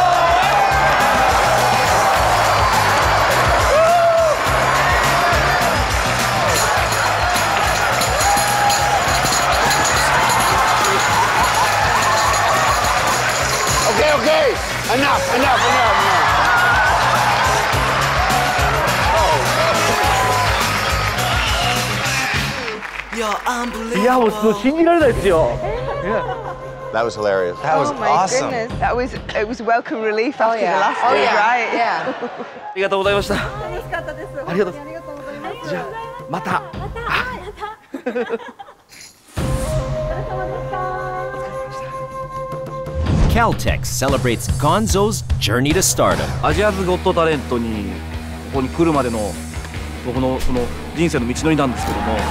Okay, enough. You're unbelievable. いやもう信じられないですよ。 That was hilarious. That was awesome. Goodness. It was welcome relief after the last one, right? Yeah. ありがとうございました。ありがとうございます。じゃあまた。 Caltech celebrates Gonzo's journey to stardom. アジアズゴットタレントにここに来るまでの僕のその人生の道のりなんですけども、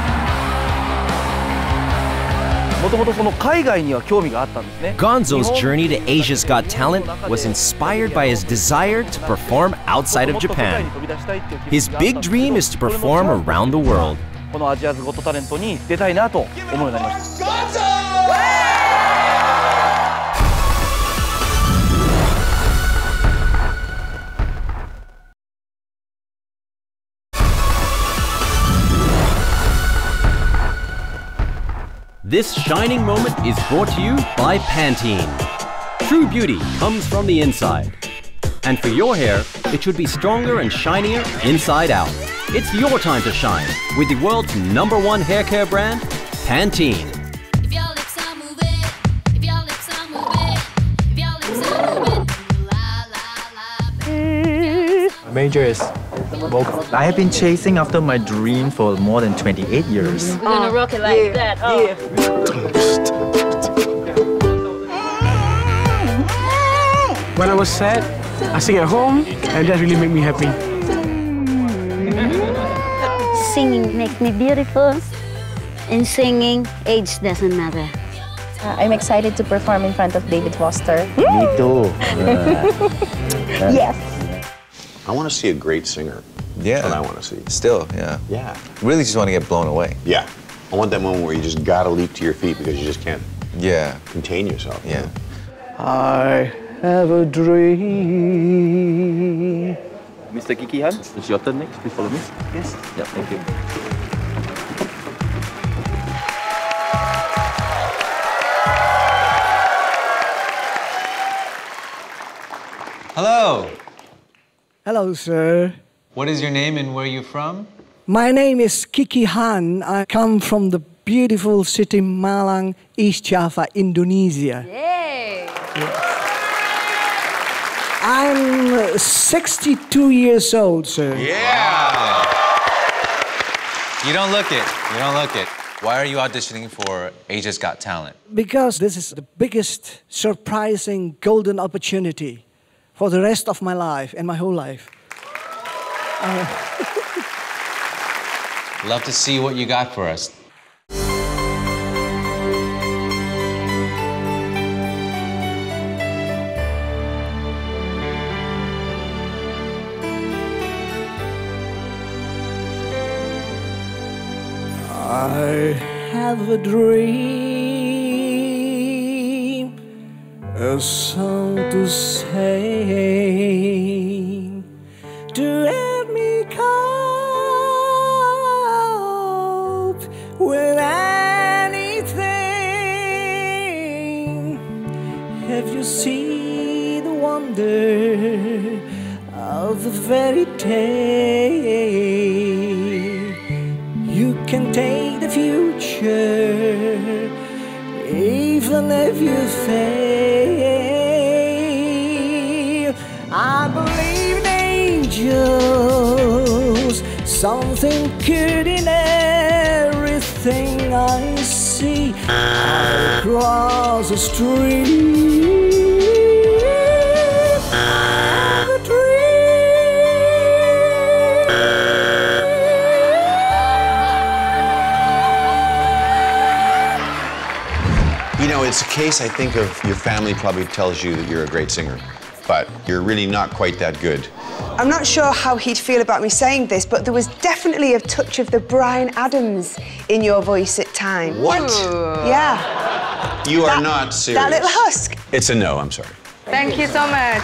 もともとその海外には興味があったんですね。 Gonzo's journey to Asia's Got Talent was inspired by his desire to perform outside of Japan. His big dream is to perform around the world. このアジアズゴットタレントに出たいなと思うようになりました。 This shining moment is brought to you by Pantene. True beauty comes from the inside. And for your hair, it should be stronger and shinier inside out. It's your time to shine with the world's #1 hair care brand, Pantene. Major is vocal. I have been chasing after my dream for more than 28 years. We're gonna rock it like that. Oh. When I was sad, I sing at home, and that really made me happy. Singing makes me beautiful. In singing, age doesn't matter. I'm excited to perform in front of David Foster. Me too. Yes. I want to see a great singer. Yeah. That's what I want to see. Still, yeah. Yeah. Really just want to get blown away. Yeah. I want that moment where you just gotta leap to your feet because you just can't contain yourself. Yeah. I have a dream. Mr. Kiki Han, it's your turn next. Please follow me. Yes. Yeah, thank you. Hello. Hello, sir. What is your name and where are you from? My name is Kiki Han. I come from the beautiful city Malang, East Java, Indonesia. Yay! I'm 62 years old, sir. Yeah. You don't look it. You don't look it. Why are you auditioning for Asia's Got Talent? Because this is the biggest, surprising, golden opportunity for the rest of my life and my whole life. Love to see what you got for us. I have a dream, a song to sing, to help me cope with anything. Have you seen the wonder of the fairy tale? You can take the future, even if you fail. I believe in angels, something good in everything I see. I cross the street, I have a dream. know, it's a case, I think, of your family probably tells you that you're a great singer, but you're really not quite that good. I'm not sure how he'd feel about me saying this, but there was definitely a touch of the Bryan Adams in your voice at times. What? Yeah. You are not serious. That little husk. It's a no, I'm sorry. Thank you so much.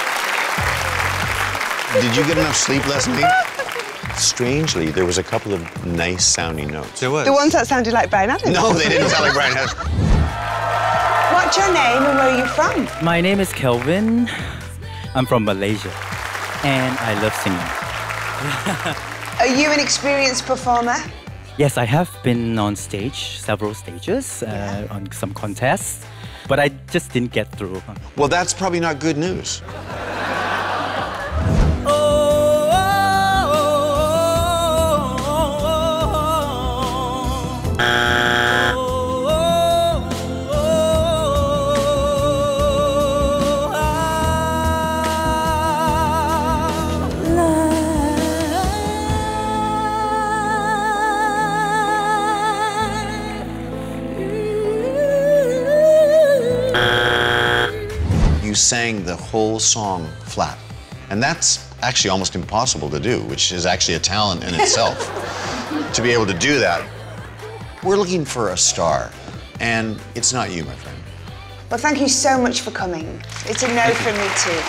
Did you get enough sleep last night? Strangely, there was a couple of nice sounding notes. There was. The ones that sounded like Bryan Adams. No, they didn't sound like Bryan Adams. What's your name and where are you from? My name is Kelvin. I'm from Malaysia, and I love singing. Are you an experienced performer? Yes, I have been on stage, several stages, on some contests, but I just didn't get through. Well, that's probably not good news. You sang the whole song flat. And that's actually almost impossible to do, which is actually a talent in itself. To be able to do that. We're looking for a star, and it's not you, my friend. Well, thank you so much for coming. It's a no from me too.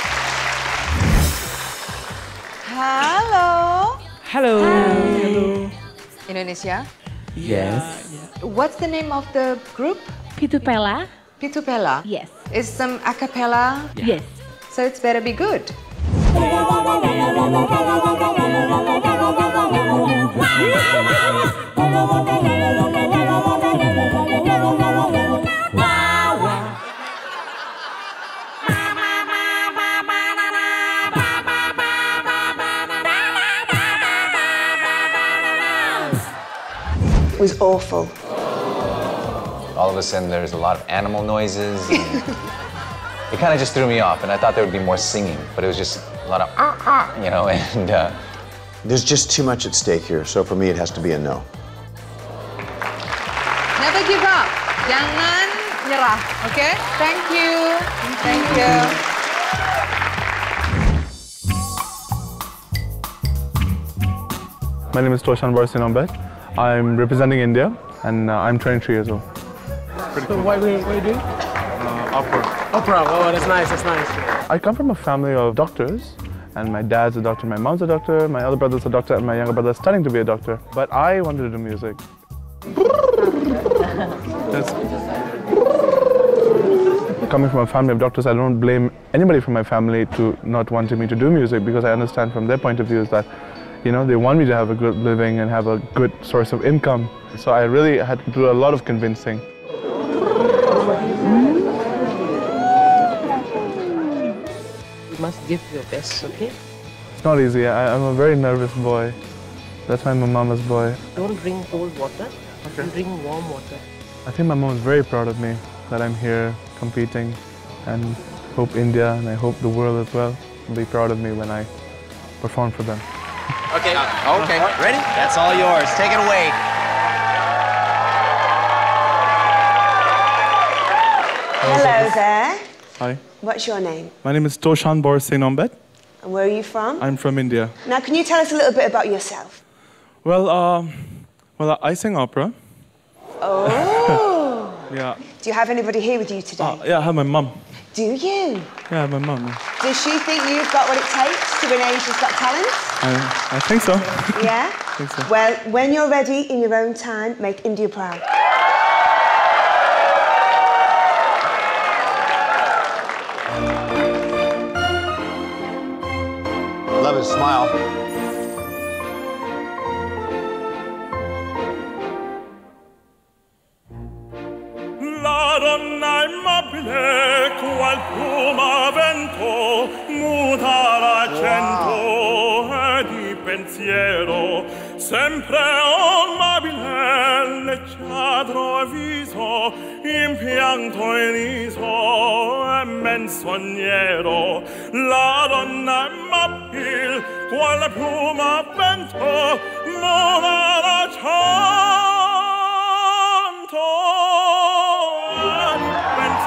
Hello. Hello. Hello. Indonesia? Yes. What's the name of the group? Pitupela. Pitupela? Yes. Is some a cappella? Yes. So it's better be good. It was awful. All of a sudden, there's a lot of animal noises. And it kind of just threw me off, and I thought there would be more singing, but it was just a lot of you know, and there's just too much at stake here, so for me it has to be a no. Never give up. Jangan nyerah. Okay? Thank you. Thank you. My name is Toshan Barsinambet. I'm representing India, and I'm 23 years old. So what are you doing? Opera. Opera. Oh, that's nice. That's nice. I come from a family of doctors, and my dad's a doctor, my mom's a doctor, my other brother's a doctor, and my younger brother's studying to be a doctor. But I wanted to do music. Coming from a family of doctors, I don't blame anybody from my family to not wanting me to do music, because I understand from their point of view is that, you know, they want me to have a good living and have a good source of income. So I really had to do a lot of convincing. You must give your best, okay? It's not easy. I'm a very nervous boy. That's why I'm a mama's boy. Don't drink cold water. Okay. Drink warm water. I think my mom is very proud of me that I'm here competing, and hope India and I hope the world as well will be proud of me when I perform for them. Okay. Okay. Ready? That's all yours. Take it away. Hello there. Hi. What's your name? My name is Toshan Barsinambet. And where are you from? I'm from India. Now, can you tell us a little bit about yourself? Well, I sing opera. Oh. Yeah. Do you have anybody here with you today? Yeah, I have my mum. Do you? Yeah, I have my mum. Yeah. Does she think you've got what it takes to win Asia's Got Talent? I think so. Yeah? I think so. Well, when you're ready, in your own time, make India proud. Love his smile. La donna immobile, qual piuma vento, muta l'accento e di pensiero, sempre amabile, leggiadro viso, impianto in riso e menzognero. La donna immobile, qual piuma vento, muta l'accento.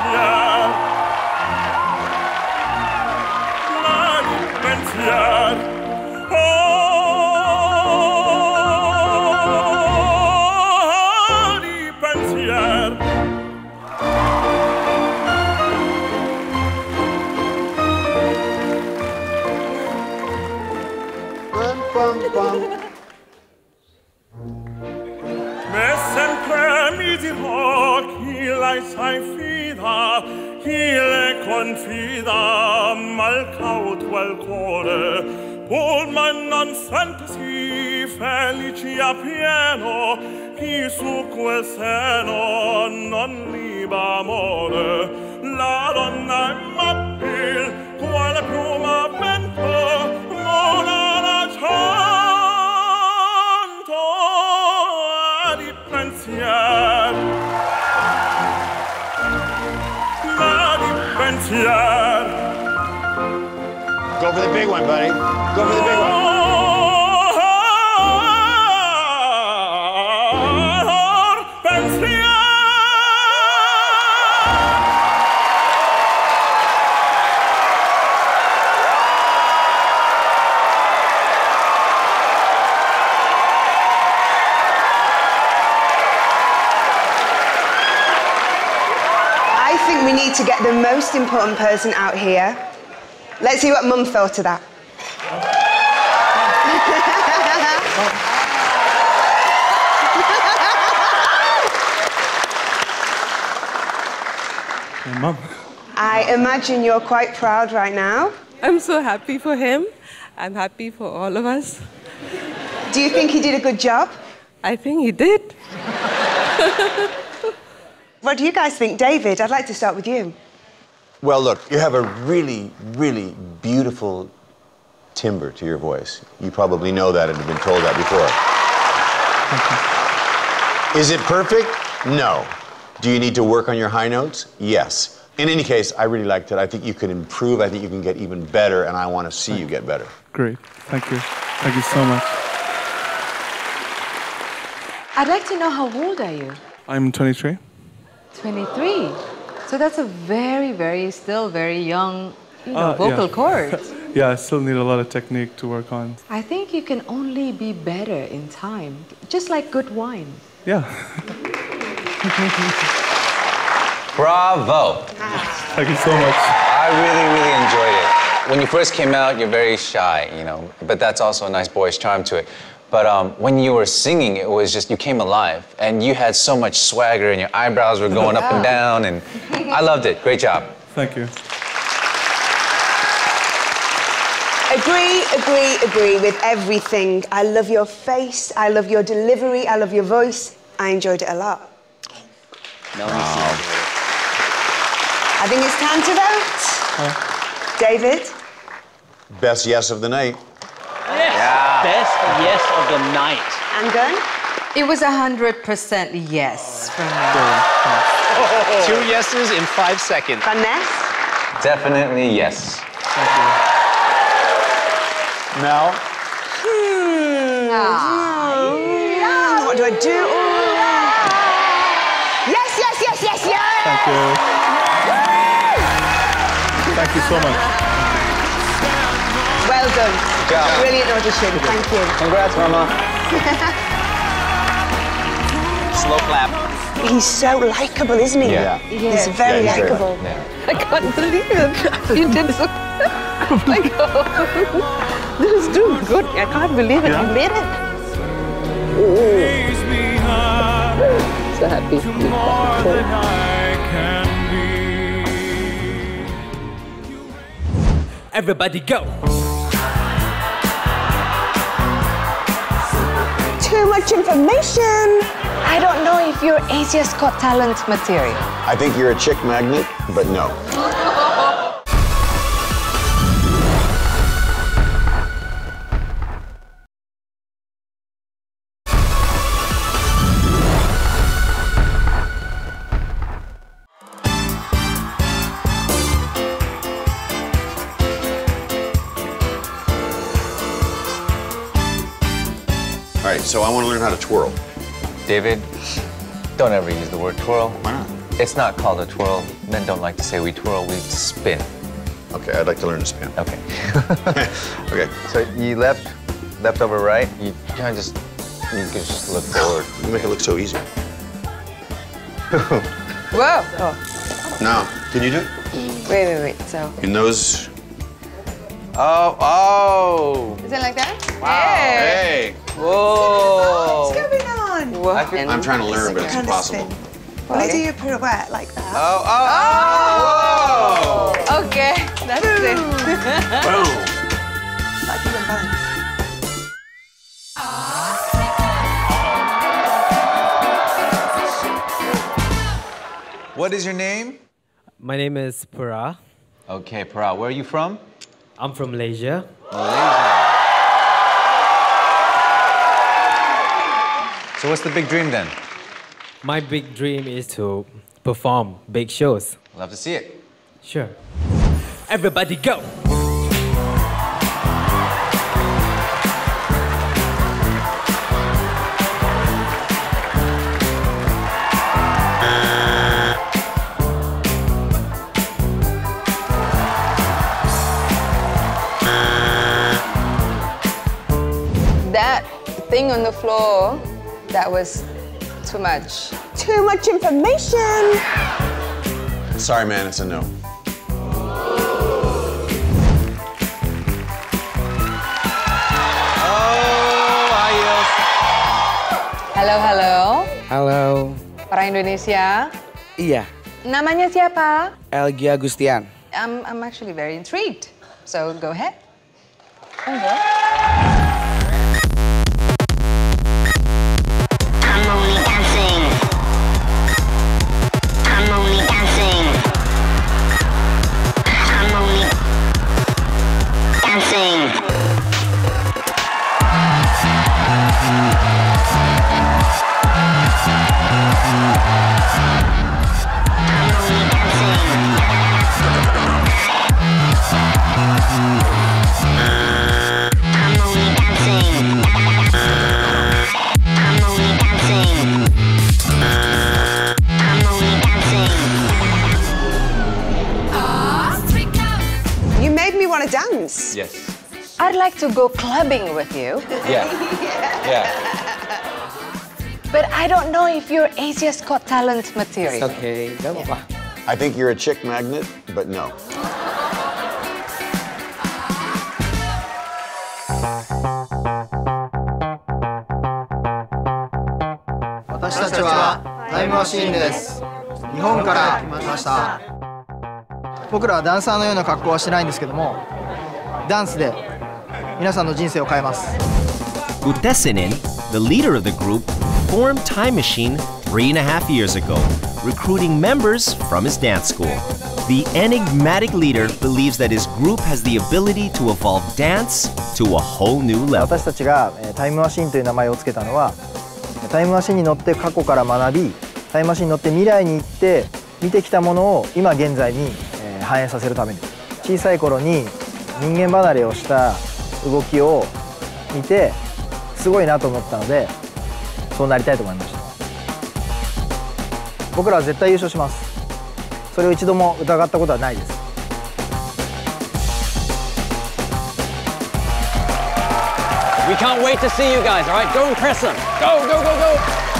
Go for the big one, buddy. Go for the big one. I think we need to get the most important person out here. Let's see what Mum thought of that. Hey, Mum. I imagine you're quite proud right now. I'm so happy for him. I'm happy for all of us. Do you think he did a good job? I think he did. What do you guys think? David, I'd like to start with you. Well, look, you have a really, really beautiful timbre to your voice. You probably know that and have been told that before. Is it perfect? No. Do you need to work on your high notes? Yes. In any case, I really liked it. I think you can improve. I think you can get even better, and I want to see you get better. Great. Thank you. Thank you so much. I'd like to know, how old are you? I'm 23. 23. So that's a very, still very young, vocal cords. Yeah, I still need a lot of technique to work on. I think you can only be better in time, just like good wine. Yeah. Bravo. Thank you so much. I really enjoyed it. When you first came out, you're very shy, you know, but that's also a nice boyish charm to it. But when you were singing, it was just, you came alive, and you had so much swagger, and your eyebrows were going up and down, and I loved it. Great job. Thank you. Agree with everything. I love your face, I love your delivery, I love your voice. I enjoyed it a lot. Melanie, I think it's time to vote. David? Best yes of the night. Yes. Yeah. Best yes of the night. Anggun? It was 100% yes from me. Oh. 2 yeses in 5 seconds. Vanness? Definitely yes. Thank you. Mel? What do I do? Yes. Thank you. Thank you so much. Well done. Good job. Brilliant audition. Thank you. Congrats, Mama. Slow clap. He's so likable, isn't he? Yeah. He's very likable. I can't believe it. You did so. Oh my God. This is too good. I can't believe it. You made it. So happy. Everybody go! Too much information. I don't know if you're Asia's Got Talent material. I think you're a chick magnet, but no. All right, so I want to learn how to twirl. David, don't ever use the word twirl. Why not? It's not called a twirl. Men don't like to say we twirl, we spin. Okay, I'd like to learn to spin. Okay. Okay. So you left over right. You kind of just, you can just look forward. You make it look so easy. Whoa. Oh. Now, can you do it? Wait. So. In those. Oh. Is it like that? Wow. Hey. Whoa. What's going on? What? I'm trying to learn, but it's Kind of impossible. spin. Well, I do your pirouette like that. Oh. Okay, that's it. Boom. Like you and balance. What is your name? My name is Pura. Okay, Para. Where are you from? I'm from Malaysia. So what's the big dream then? My big dream is to perform big shows. Love to see it. Sure. Everybody go! That thing on the floor, that was too much. Too much information. Sorry, man, it's a no. Halo. Halo. Orang Indonesia. Iya, Namanya siapa? Elgi Agustian. I'm actually very intrigued. So go ahead. I'm only dancing. I'm only dancing. I'm only dancing. You made me want to dance. Yes. I'd like to go clubbing with you. Yeah. Yeah. But I don't know if you're Asia's Got Talent material. Okay, gak apa-apa. I think you're a chick magnet, but no. Utesinen, the leader of the group, formed Time Machine 3.5 years ago, recruiting members from his dance school. The enigmatic leader believes that his group has the ability to evolve dance to a whole new level. 私たちがタイムマシンという名前をつけたのは、タイムマシンに乗って過去から学び、タイムマシンに乗って未来に行って見てきたものを今現在に反映させるために、小さい頃に人間離れをした動きを見てすごいなと思ったので、そうなりたいと思いました。僕らは絶対優勝します。それを一度も疑ったことはないです。 We can't wait to see you guys, all right? Go impress them. Go, go, go, go.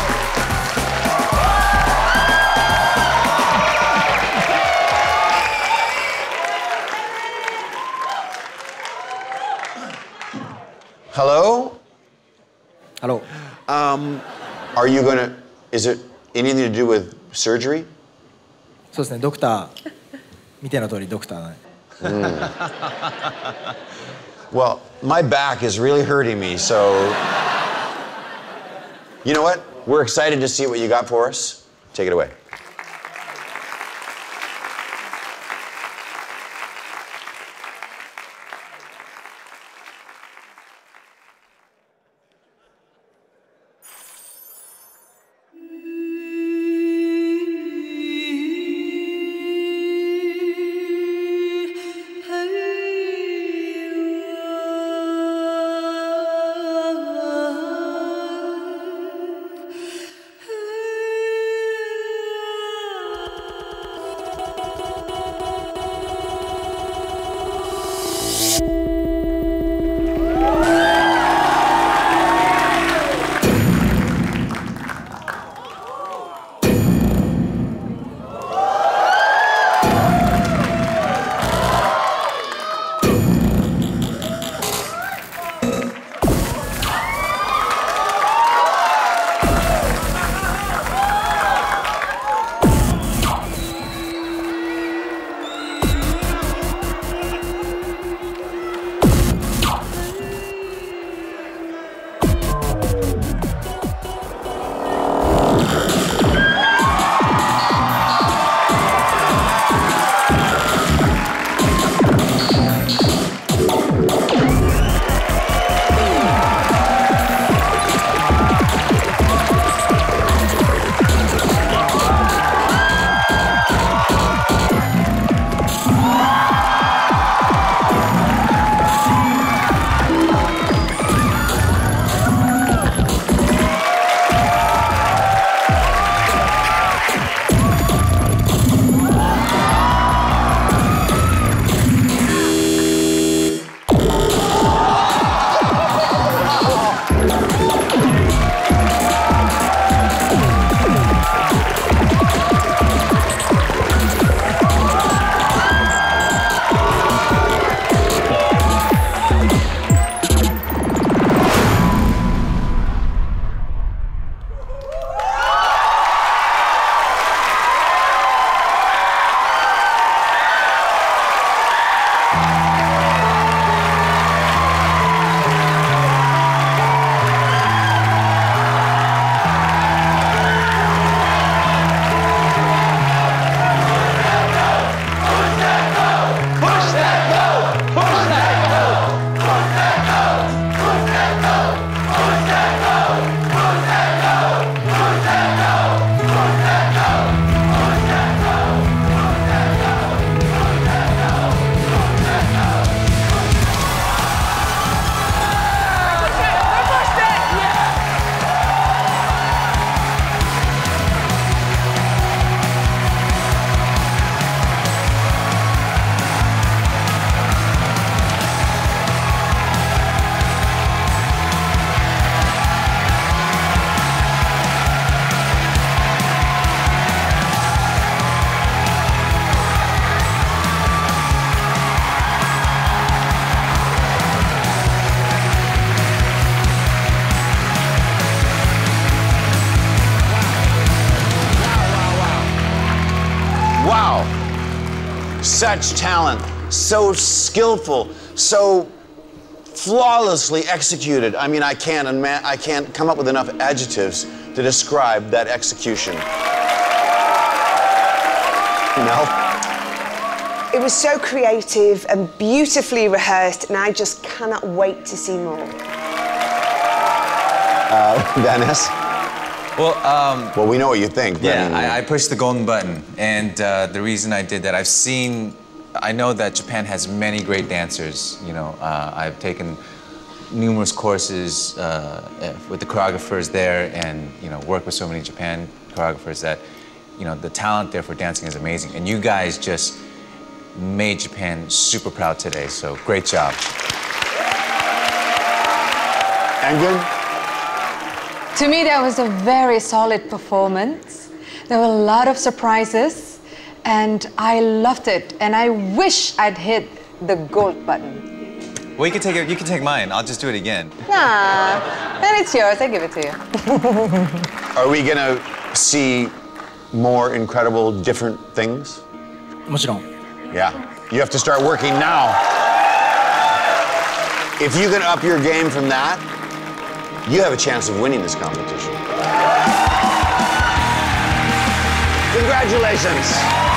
Hello? Hello. Are you gonna, is it anything to do with surgery? そうですね、ドクター、見ての通りドクターね。 Well, my back is really hurting me, so... You know what? We're excited to see what you got for us. Take it away. such talent, so skillful, so flawlessly executed. I mean, I can't come up with enough adjectives to describe that execution. Mel? It was so creative and beautifully rehearsed, and I just cannot wait to see more. Vanness? Well, we know what you think. Yeah, I pushed the golden button, and the reason I did that, I know that Japan has many great dancers. You know, I've taken numerous courses with the choreographers there, and worked with so many Japan choreographers that, the talent there for dancing is amazing. And you guys just made Japan super proud today. So great job. Anggun? To me, that was a very solid performance. There were a lot of surprises, and I loved it. And I wish I'd hit the gold button. Well, you can take mine. I'll just do it again. Nah, then it's yours. I give it to you. Are we gonna see more incredible, different things? もちろん。 Yeah. You have to start working now. If you can up your game from that, you have a chance of winning this competition. Congratulations.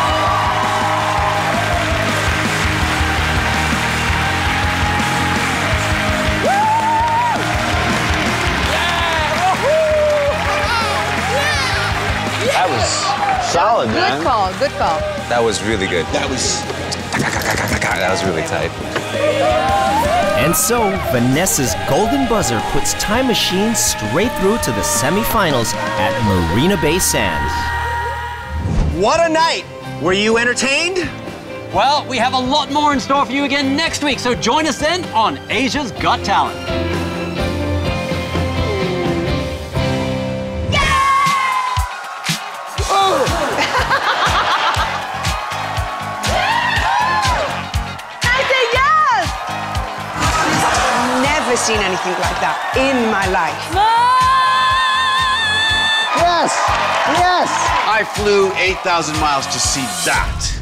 That was solid, man. Good call, good call. That was really good. That was really tight. And so, Vanness's golden buzzer puts Time Machine straight through to the semifinals at Marina Bay Sands. What a night! Were you entertained? Well, we have a lot more in store for you again next week, so join us then on Asia's Got Talent. Never seen anything like that in my life. Yes! Yes! I flew 8,000 miles to see that.